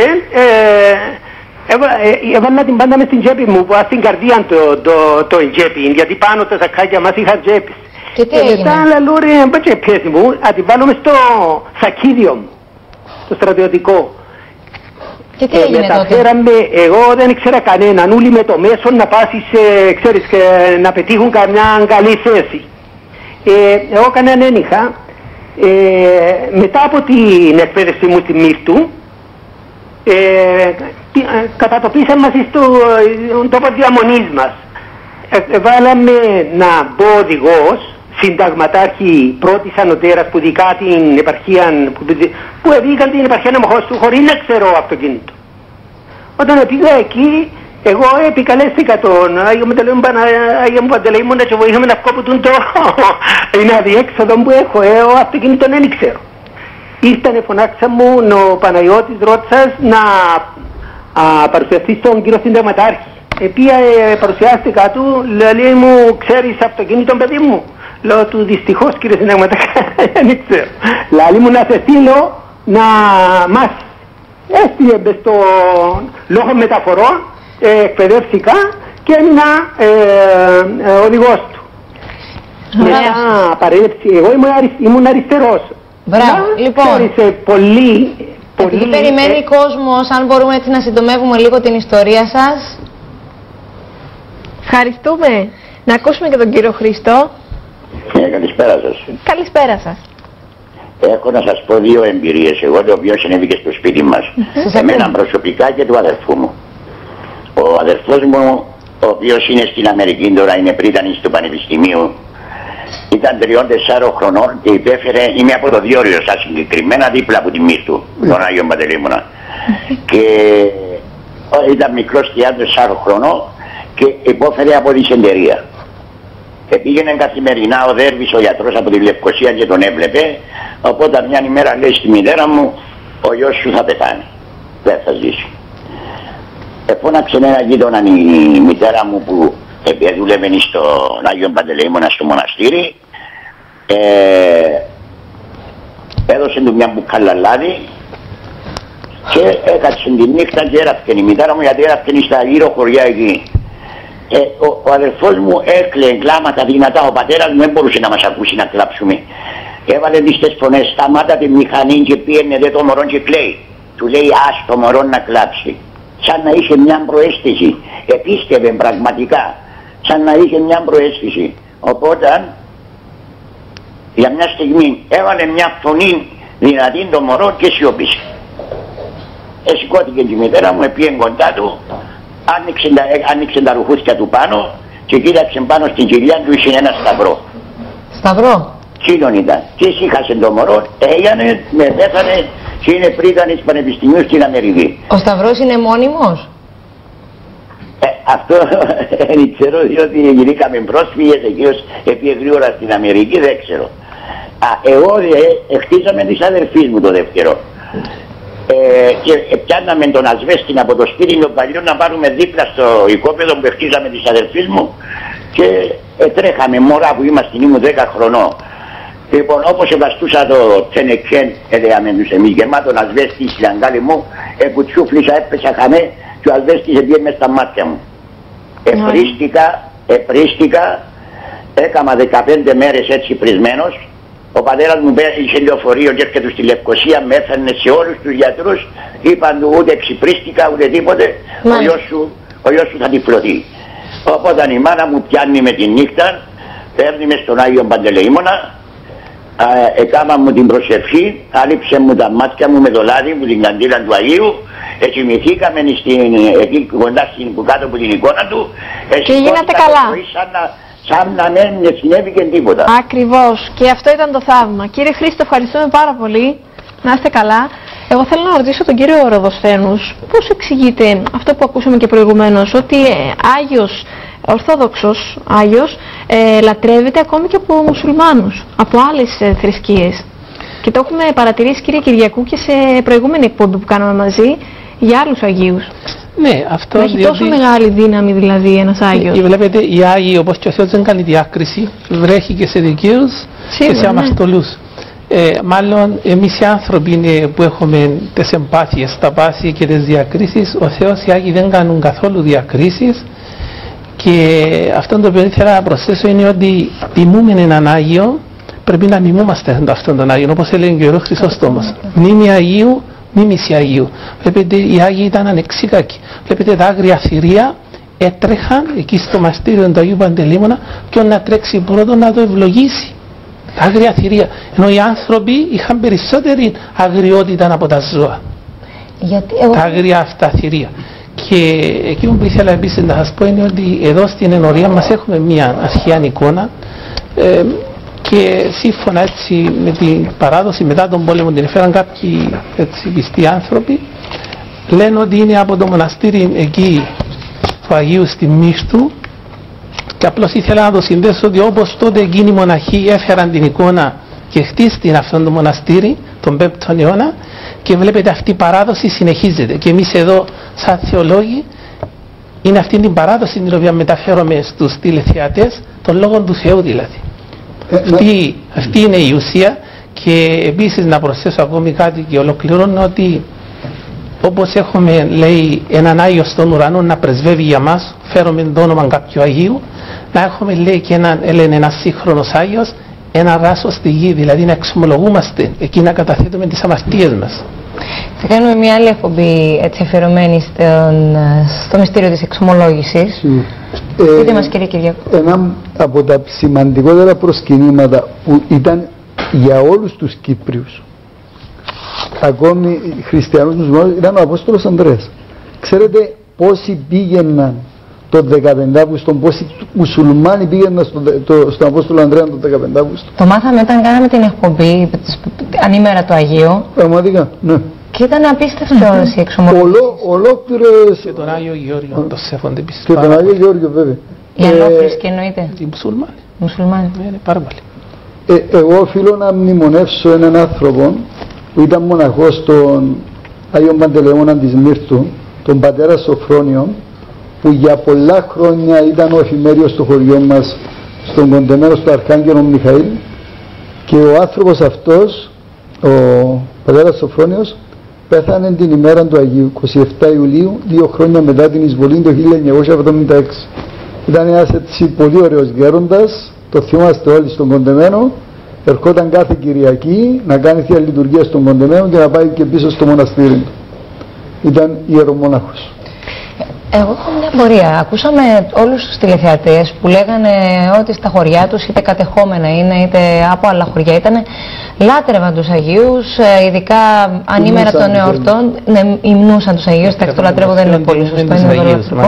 έβαλα την πάντα μες στην τσέπη μου, στην καρδία το τσέπη, γιατί πάνω τα σακάκια μας είχα τσέπης. Και τι έγινε? Μετά λέω ρε, μπα τσέπες μου, να την βάλω μες στο σακίδιο μου, το στρατιωτικό. Και τι έγινε μεταφέραμε, εγώ δεν ήξερα κανέναν, όλοι με το μέσο να πάσεις, ξέρεις, να πετύχουν καμιά καλή θέση. Εγώ κανέναν είχα. Μετά από την εκπαίδευση μου στη Μύρτου, κατατοπίσαμε μαζί στον τόπο διαμονής μας. Βάλαμε να μπω οδηγός, συνταγματάρχη πρώτης ανωτέρας που δικά την επαρχία, που έδικαν την επαρχία Αμοχώστου χωρίς να ξέρω αυτοκίνητο. Όταν πήγα εκεί, εγώ επικαλέστηκα τον Άγιο Παντελεήμονα και βοήθαμε να βγω το είναι αδιέξοδο που έχω, ο αυτοκίνητο δεν ξέρω. Ήρθανε, φωνάξα μου ο Παναγιώτης Ρότσας να παρουσιαστεί στον κύριο συνταγματάρχη. Επία παρουσιάστηκα του, λέει μου, ξέρεις αυτοκίνητο παιδί μου? Λέω του δυστυχώς κύριε συνταγματάρχη, δεν ξέρω. Λέει μου να σε στείλω να μάθεις. Έστειλε στο λόγο μεταφορών, εκπαιδεύτηκα και έμεινα οδηγός του. Μετά παρέλευση, εγώ ήμουν αριστερός. Μπράβο, λοιπόν. Επειδή περιμένει κόσμος, αν μπορούμε έτσι να συντομεύουμε λίγο την ιστορία σας. Ευχαριστούμε. Να ακούσουμε και τον κύριο Χρήστο. Καλησπέρα σας. Καλησπέρα σας. Έχω να σας πω δύο εμπειρίες. Εγώ το οποίο συνέβηκε στο σπίτι μας. Εμένα προσωπικά και του αδερφού μου. Ο αδερφός μου, ο οποίος είναι στην Αμερική τώρα, είναι πρίτανης του Πανεπιστημίου, ήταν 3-4 χρονών και υπέφερε, είμαι από το Διόριο σας συγκεκριμένα, δίπλα από τη Μύρτου, τον Άγιο Παντελεήμονα. Και ήταν μικρός 3-4 χρονών και υπόφερε από δυσεντερία. Και πήγαινε καθημερινά ο Δέρβης, ο γιατρός από τη Λευκοσία και τον έβλεπε, οπότε μια ημέρα λέει στη μητέρα μου, ο γιος σου θα πεθάνει, δεν θα ζήσει. Φώναξε ένα γείτονα η μητέρα μου που δούλευε στον Άγιο Παντελεήμονα στο μοναστήρι, έδωσε του μια μπουκάλα λάδι και έκατσε τη νύχτα και έραφκε η μητέρα μου, γιατί έραφκε στα γύρω χωριά εκεί. Ο αδερφός μου έκλαιε κλάματα δυνατά, ο πατέρας μου δεν μπορούσε να μας ακούσει να κλάψουμε. Έβαλε τις φωνές, σταμάτα τη μηχανή και πήγαινε δε το μωρό και κλαίει. Του λέει ας το μωρό να κλάψει. Σαν να είχε μια προαίσθηση, επίστευε πραγματικά, σαν να είχε μια προαίσθηση. Οπότε για μια στιγμή έβαλε μια φωνή δυνατή το μωρό και σιώπησε. Σηκώθηκε η μητέρα μου, πήγε κοντά του, άνοιξε τα ρουχούθια του πάνω και κοίταξε πάνω στην κοιλιά του, είχε ένα σταυρό. Σταυρό? Κύριον ήταν. Και σύχασε το μωρό, έγινε, με πέθανε και είναι πρίτανης Πανεπιστημίου στην Αμερική. Ο σταυρός είναι μόνιμος? Αυτό δεν ξέρω, διότι γυρίκαμε πρόσφυγες, εκείνος πήγε γρήγορα στην Αμερική, δεν ξέρω. Εγώ χτίσαμε της αδερφής μου το δεύτερο. Και πιάναμε τον ασβέστη από το σπίτι το παλιό να πάρουμε δίπλα στο οικόπεδο που χτίσαμε της αδερφής μου και τρέχαμε μωρά που είμαστε, ήμουν 10 χρονών. Λοιπόν, όπως ευαστούσα το τσενεκέν, έλεγαμε τους εμείς, γεμάτον ασβέστη στην αγκάλη μου, κουτσούφλησα, έπεσα χαμέ και ο ασβέστης έπιε μες στα μάτια μου. Επρίστηκα, έκαμα 15 μέρες έτσι πρισμένος. Ο πατέρας μου είχε λεωφορείο και έρχεται στη Λευκοσία, με έφερνε σε όλους τους γιατρούς, είπαν του ούτε ξυπρίστηκα ούτε τίποτε, ο γιος σου θα τυφλωθεί. Οπότε η μάνα μου πιάνει με τη νύχτα, παίρνει με στον Άγιο Παντελεήμονα, έκαμα μου την προσευχή, άλυψε μου τα μάτια μου με το λάδι μου την καντήλα του Αγίου, κοιμηθήκαμε εκεί κοντά που κάτω από την εικόνα του, και γίνατε καλά. Σαν να μην συνέβη και τίποτα. Ακριβώς. Και αυτό ήταν το θαύμα. Κύριε Χρήστο, ευχαριστούμε πάρα πολύ. Να είστε καλά. Εγώ θέλω να ρωτήσω τον κύριο Ροδοσθένους, πώς εξηγείται αυτό που ακούσαμε και προηγουμένως, ότι Άγιος, Ορθόδοξος Άγιος, λατρεύεται ακόμη και από μουσουλμάνους, από άλλες θρησκείες. Και το έχουμε παρατηρήσει, κύριε Κυριακού, και σε προηγούμενη εκπομπή που κάναμε μαζί για άλλους Αγίους. Ναι, αυτό έχει τόσο μεγάλη δύναμη δηλαδή ένας Άγιος. Βλέπετε, οι Άγιοι, όπως και ο Θεός δεν κάνει διάκριση, βρέχει και σε δικαίους και σε αμαρτωλούς. Μάλλον εμείς οι άνθρωποι που έχουμε τις εμπάθειες, τα πάθη και τις διακρίσεις, ο Θεός, οι Άγιοι δεν κάνουν καθόλου διακρίσεις. Και αυτό το οποίο ήθελα να προσθέσω είναι ότι τιμούμε έναν Άγιο, πρέπει να μιμούμαστε αυτόν τον Άγιο, όπως έλεγε και ο Ιερός Χρυσόστομος. Μνήμη Αγίου, μίμηση Αγίου. Βλέπετε, οι Άγιοι ήταν ανεξίκακοι. Βλέπετε, τα άγρια θηρία έτρεχαν εκεί στο μαστήριο του Αγίου Παντελεήμονα και να τρέξει πρώτον να το ευλογήσει. Τα άγρια θηρία. Ενώ οι άνθρωποι είχαν περισσότερη αγριότητα από τα ζώα. Τα άγρια αυτά θηρία. Και εκείνο που ήθελα επίσης να σας πω είναι ότι εδώ στην ενορία μας έχουμε μια αρχαία εικόνα και σύμφωνα έτσι με την παράδοση μετά τον πόλεμο την έφεραν κάποιοι έτσι, πιστοί άνθρωποι, λένε ότι είναι από το μοναστήρι εκεί του Αγίου στη Μύστου, και απλώς ήθελα να το συνδέσω ότι όπως τότε εκείνοι οι μοναχοί έφεραν την εικόνα και χτίστην αυτόν το μοναστήρι τον 5ο αιώνα, και βλέπετε αυτή η παράδοση συνεχίζεται και εμείς εδώ σαν θεολόγοι είναι αυτή την παράδοση την οποία μεταφέρουμε στους τηλεθεατές των λόγων του Θεού δηλαδή. Αυτή είναι η ουσία. Και επίσης να προσθέσω ακόμη κάτι και ολοκληρώνω ότι όπως έχουμε λέει έναν Άγιο στον ουρανό να πρεσβεύει για μας, φέρουμε το όνομα κάποιου Αγίου, να έχουμε λέει και ένας σύγχρονος Άγιος, ένα ράσο στη γη, δηλαδή να εξομολογούμαστε εκεί, να καταθέτουμε τις αμαρτίες μας. Θα κάνουμε μια άλλη εκπομπή έτσι αφιερωμένη στο μυστήριο της εξομολόγησης. Πείτε μας, κύριε Κυριακού. Ένα από τα σημαντικότερα προσκυνήματα που ήταν για όλους τους Κύπριους, ακόμη χριστιανούς μουσουλμάνους, ήταν ο Απόστολος Ανδρέας. Ξέρετε πόσοι πήγαιναν τον 15 Αύγουστο, πόσοι μουσουλμάνοι πήγαιναν στον Απόστολο Ανδρέα τον 15 Αύγουστο. Το μάθαμε όταν κάναμε την εκπομπή ανήμερα του Αγίου. Πραγματικά, ναι. Και ήταν απίστευτος η εξομολόγηση. Ολόκληρες... Και τον Άγιο Γεώργιο το σέβονται επίσης. Και τον Άγιο Γεώργιο βέβαια. Οι αλλόφρισκοι εννοείται. Οι μουσουλμάνοι. Μουσουλμάνοι. Είναι πάρα πολύ. Εγώ οφείλω να μνημονεύσω έναν άνθρωπο που ήταν μοναχός στον Άγιο Παντελεήμονα της Μύρτου, τον πατέρα Σοφρόνιο, που για πολλά χρόνια ήταν ο εφημέριος στο χωριό μας, στον κοντεμένο στο Αρχάγγελο Μιχαήλ, και ο άνθρωπος αυτός, ο πατέρας Σοφρόνιος, πέθανε την ημέρα του Αγίου, 27 Ιουλίου, 2 χρόνια μετά την εισβολή το 1976. Ήταν ένας έτσι πολύ ωραίος γέροντας, το θυμάστε όλοι στον κοντεμένο, ερχόταν κάθε Κυριακή να κάνει θεία λειτουργία στον κοντεμένο και να πάει και πίσω στο μοναστήρι του. Ήταν ιερομόναχος. Εγώ έχω μια απορία. Ακούσαμε όλους τους τηλεθεατές που λέγανε ότι στα χωριά τους, είτε κατεχόμενα είναι είτε από άλλα χωριά ήταν, λάτρευαν τους Αγίους, ειδικά ανήμερα των εορτών, ναι, υμνούσαν τους Αγίους. Το λατρεύω δεν είναι πολύ σωστό, είναι λατρευτικό.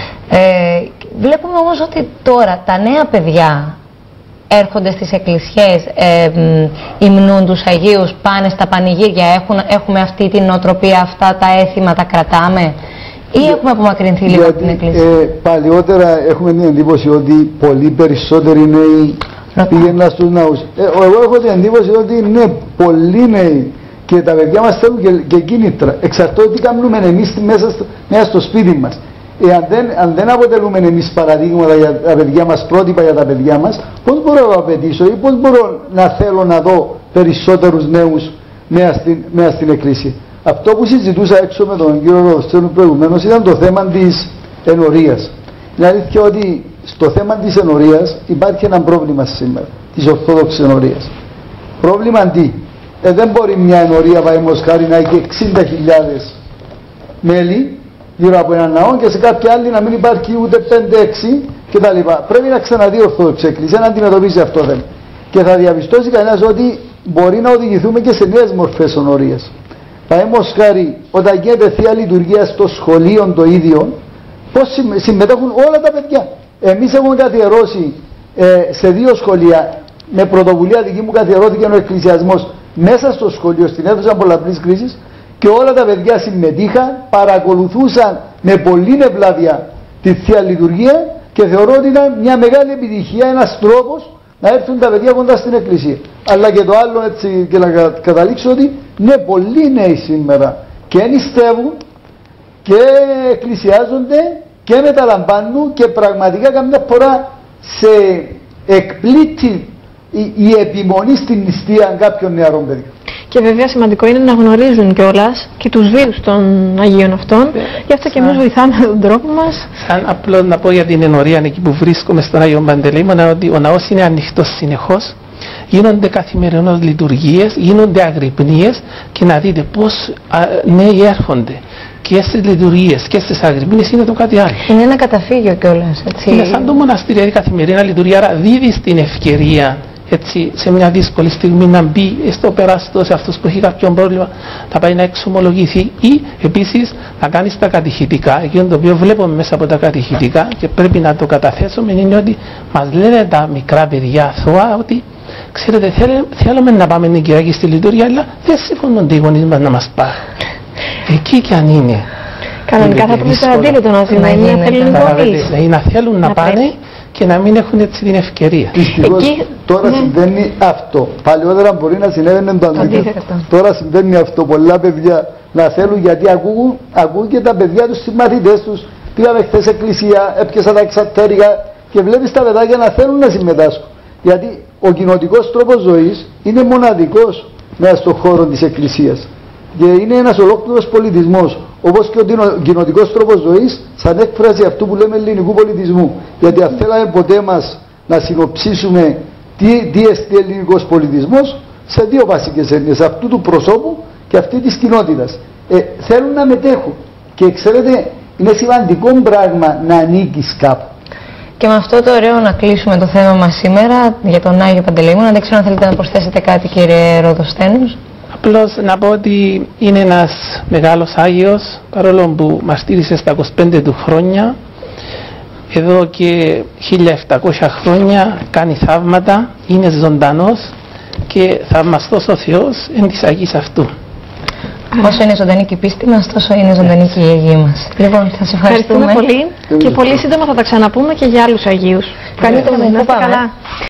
Βλέπουμε όμως ότι τώρα τα νέα παιδιά έρχονται στις εκκλησιές, υμνούν τους Αγίους, πάνε στα πανηγύρια, έχουμε αυτή την νοοτροπία, αυτά τα έθιμα τα κρατάμε, ή έχουμε απομακρυνθεί λίγο από την εκκλησία? Παλιότερα έχουμε την εντύπωση ότι πολύ περισσότεροι νέοι πήγαιναν στους ναούς. Εγώ έχω την εντύπωση ότι ναι, πολλοί νέοι, και τα παιδιά μας θέλουν και κίνητρα. Εξαρτώ τι κάνουμε εμείς μέσα στο σπίτι μας. αν δεν αποτελούμε εμείς παραδείγματα για τα παιδιά μας, πρότυπα για τα παιδιά μας, πώς μπορώ να απαιτήσω ή πώς μπορώ να θέλω να δω περισσότερους νέους μέσα στην Εκκλησία? Αυτό που συζητούσα έξω με τον κύριο Ροδοστένου προηγουμένως ήταν το θέμα της ενορίας. Είναι αλήθεια ότι στο θέμα της ενορίας υπάρχει ένα πρόβλημα σήμερα, της Ορθόδοξης ενορίας. Πρόβλημα τι? Δεν μπορεί μια ενορία, παραδείγματος χάρη, να έχει 60.000 μέλη γύρω από έναν ναό και σε κάποια άλλη να μην υπάρχει ούτε 5-6 κτλ. Πρέπει να ξαναδεί η Ορθόδοξη Εκκλησία να αντιμετωπίσει αυτό το θέμα. Και θα διαπιστώσει κανένας ότι μπορεί να οδηγηθούμε και σε νέες μορφές ενορίας. Παραδείγματος χάρη, όταν γίνεται θεία λειτουργία στο σχολείο το ίδιο, πώς συμμετέχουν όλα τα παιδιά. Εμείς έχουμε καθιερώσει σε 2 σχολεία, με πρωτοβουλία δική μου καθιερώθηκε ο εκκλησιασμός μέσα στο σχολείο, στην αίθουσα πολλαπλής κρίσης, και όλα τα παιδιά συμμετείχαν, παρακολουθούσαν με πολλή ευλάβεια τη θεία λειτουργία και θεωρώ ότι ήταν μια μεγάλη επιτυχία, ένας τρόπος να έρθουν τα παιδιά κοντά στην Εκκλησία. Αλλά και το άλλο, έτσι, και να καταλήξω ότι ναι, πολλοί νέοι σήμερα και νηστεύουν και εκκλησιάζονται και μεταλαμβάνουν και πραγματικά καμιά φορά σε εκπλήττει η επιμονή στην νηστεία κάποιων νεαρών παιδιών. Και βέβαια σημαντικό είναι να γνωρίζουν κιόλας και τους βίους των Αγίων αυτών. Γι' αυτό και εμείς βοηθάμε με τον τρόπο μας. Σαν απλό να πω για την ενορία εκεί που βρίσκομαι στον Άγιο Παντελεήμονα, ότι ο ναός είναι ανοιχτός συνεχώς. Γίνονται καθημερινώς λειτουργίες, γίνονται αγρυπνίες και να δείτε πώς νέοι έρχονται. Και στις λειτουργίες και στις αγρυπνίες είναι το κάτι άλλο. Είναι ένα καταφύγιο κιόλας, έτσι. Είναι σαν το μοναστήρι, η καθημερινά λειτουργία, άρα δίδει την ευκαιρία, έτσι, σε μια δύσκολη στιγμή να μπει στο περάστο σε αυτούς που έχει κάποιο πρόβλημα, να πάει να εξομολογηθεί ή επίσης να κάνει τα κατηχητικά. Εκείνο το οποίο βλέπουμε μέσα από τα κατηχητικά και πρέπει να το καταθέσουμε είναι ότι μας λένε τα μικρά παιδιά αθώα ότι ξέρετε, θέλουμε να πάμε την Κυριακή στη λειτουργία, αλλά δεν συμφωνούνται οι γονείς μας να μας πάρουν. Εκεί κι αν είναι. Κανονικά θα πρέπει να αντίλητο να είναι να θέλουν να πάνε και να μην έχουν έτσι την ευκαιρία. Δυστυχώς τώρα συμβαίνει αυτό. Παλιότερα μπορεί να συνέβαινε το αντίθετο. Τώρα συμβαίνει αυτό. Πολλά παιδιά να θέλουν, γιατί ακούν και τα παιδιά τους στις μαθητές τους. Πήγαμε χθες εκκλησία, έπιασα τα εξατέρικα και βλέπεις τα παιδάκια να θέλουν να συμμετάσχουν. Γιατί ο κοινοτικός τρόπος ζωής είναι μοναδικός μέσα στον χώρο της εκκλησίας. Και είναι ένας ολόκληρος πολιτισμός, όπως και ο κοινοτικός τρόπος ζωής, σαν έκφραση αυτού που λέμε ελληνικού πολιτισμού. Γιατί αν θέλαμε ποτέ μας να συνοψίσουμε τι εστί ελληνικός πολιτισμός, σε 2 βασικές έννοιες, αυτού του προσώπου και αυτή της κοινότητας. Θέλουν να μετέχουν. Και ξέρετε, είναι σημαντικό πράγμα να ανήκεις κάπου. Και με αυτό το ωραίο να κλείσουμε το θέμα μας σήμερα για τον Άγιο Παντελεήμονα. Δεν ξέρω αν θέλετε να προσθέσετε κάτι, κύριε Ροδοστένους. Απλώς να πω ότι είναι ένας μεγάλος Άγιος, παρόλο που μαρτύρησε στα 25 του χρόνια, εδώ και 1700 χρόνια κάνει θαύματα, είναι ζωντανός και θαυμαστός ο Θεός εν της Αγής αυτού. Όσο είναι ζωντανή και η πίστη μας, τόσο είναι ζωντανή και η Αγία μας. Λοιπόν, σας ευχαριστούμε πολύ και πολύ σύντομα θα τα ξαναπούμε και για άλλους Αγίους. Καλή το καλά.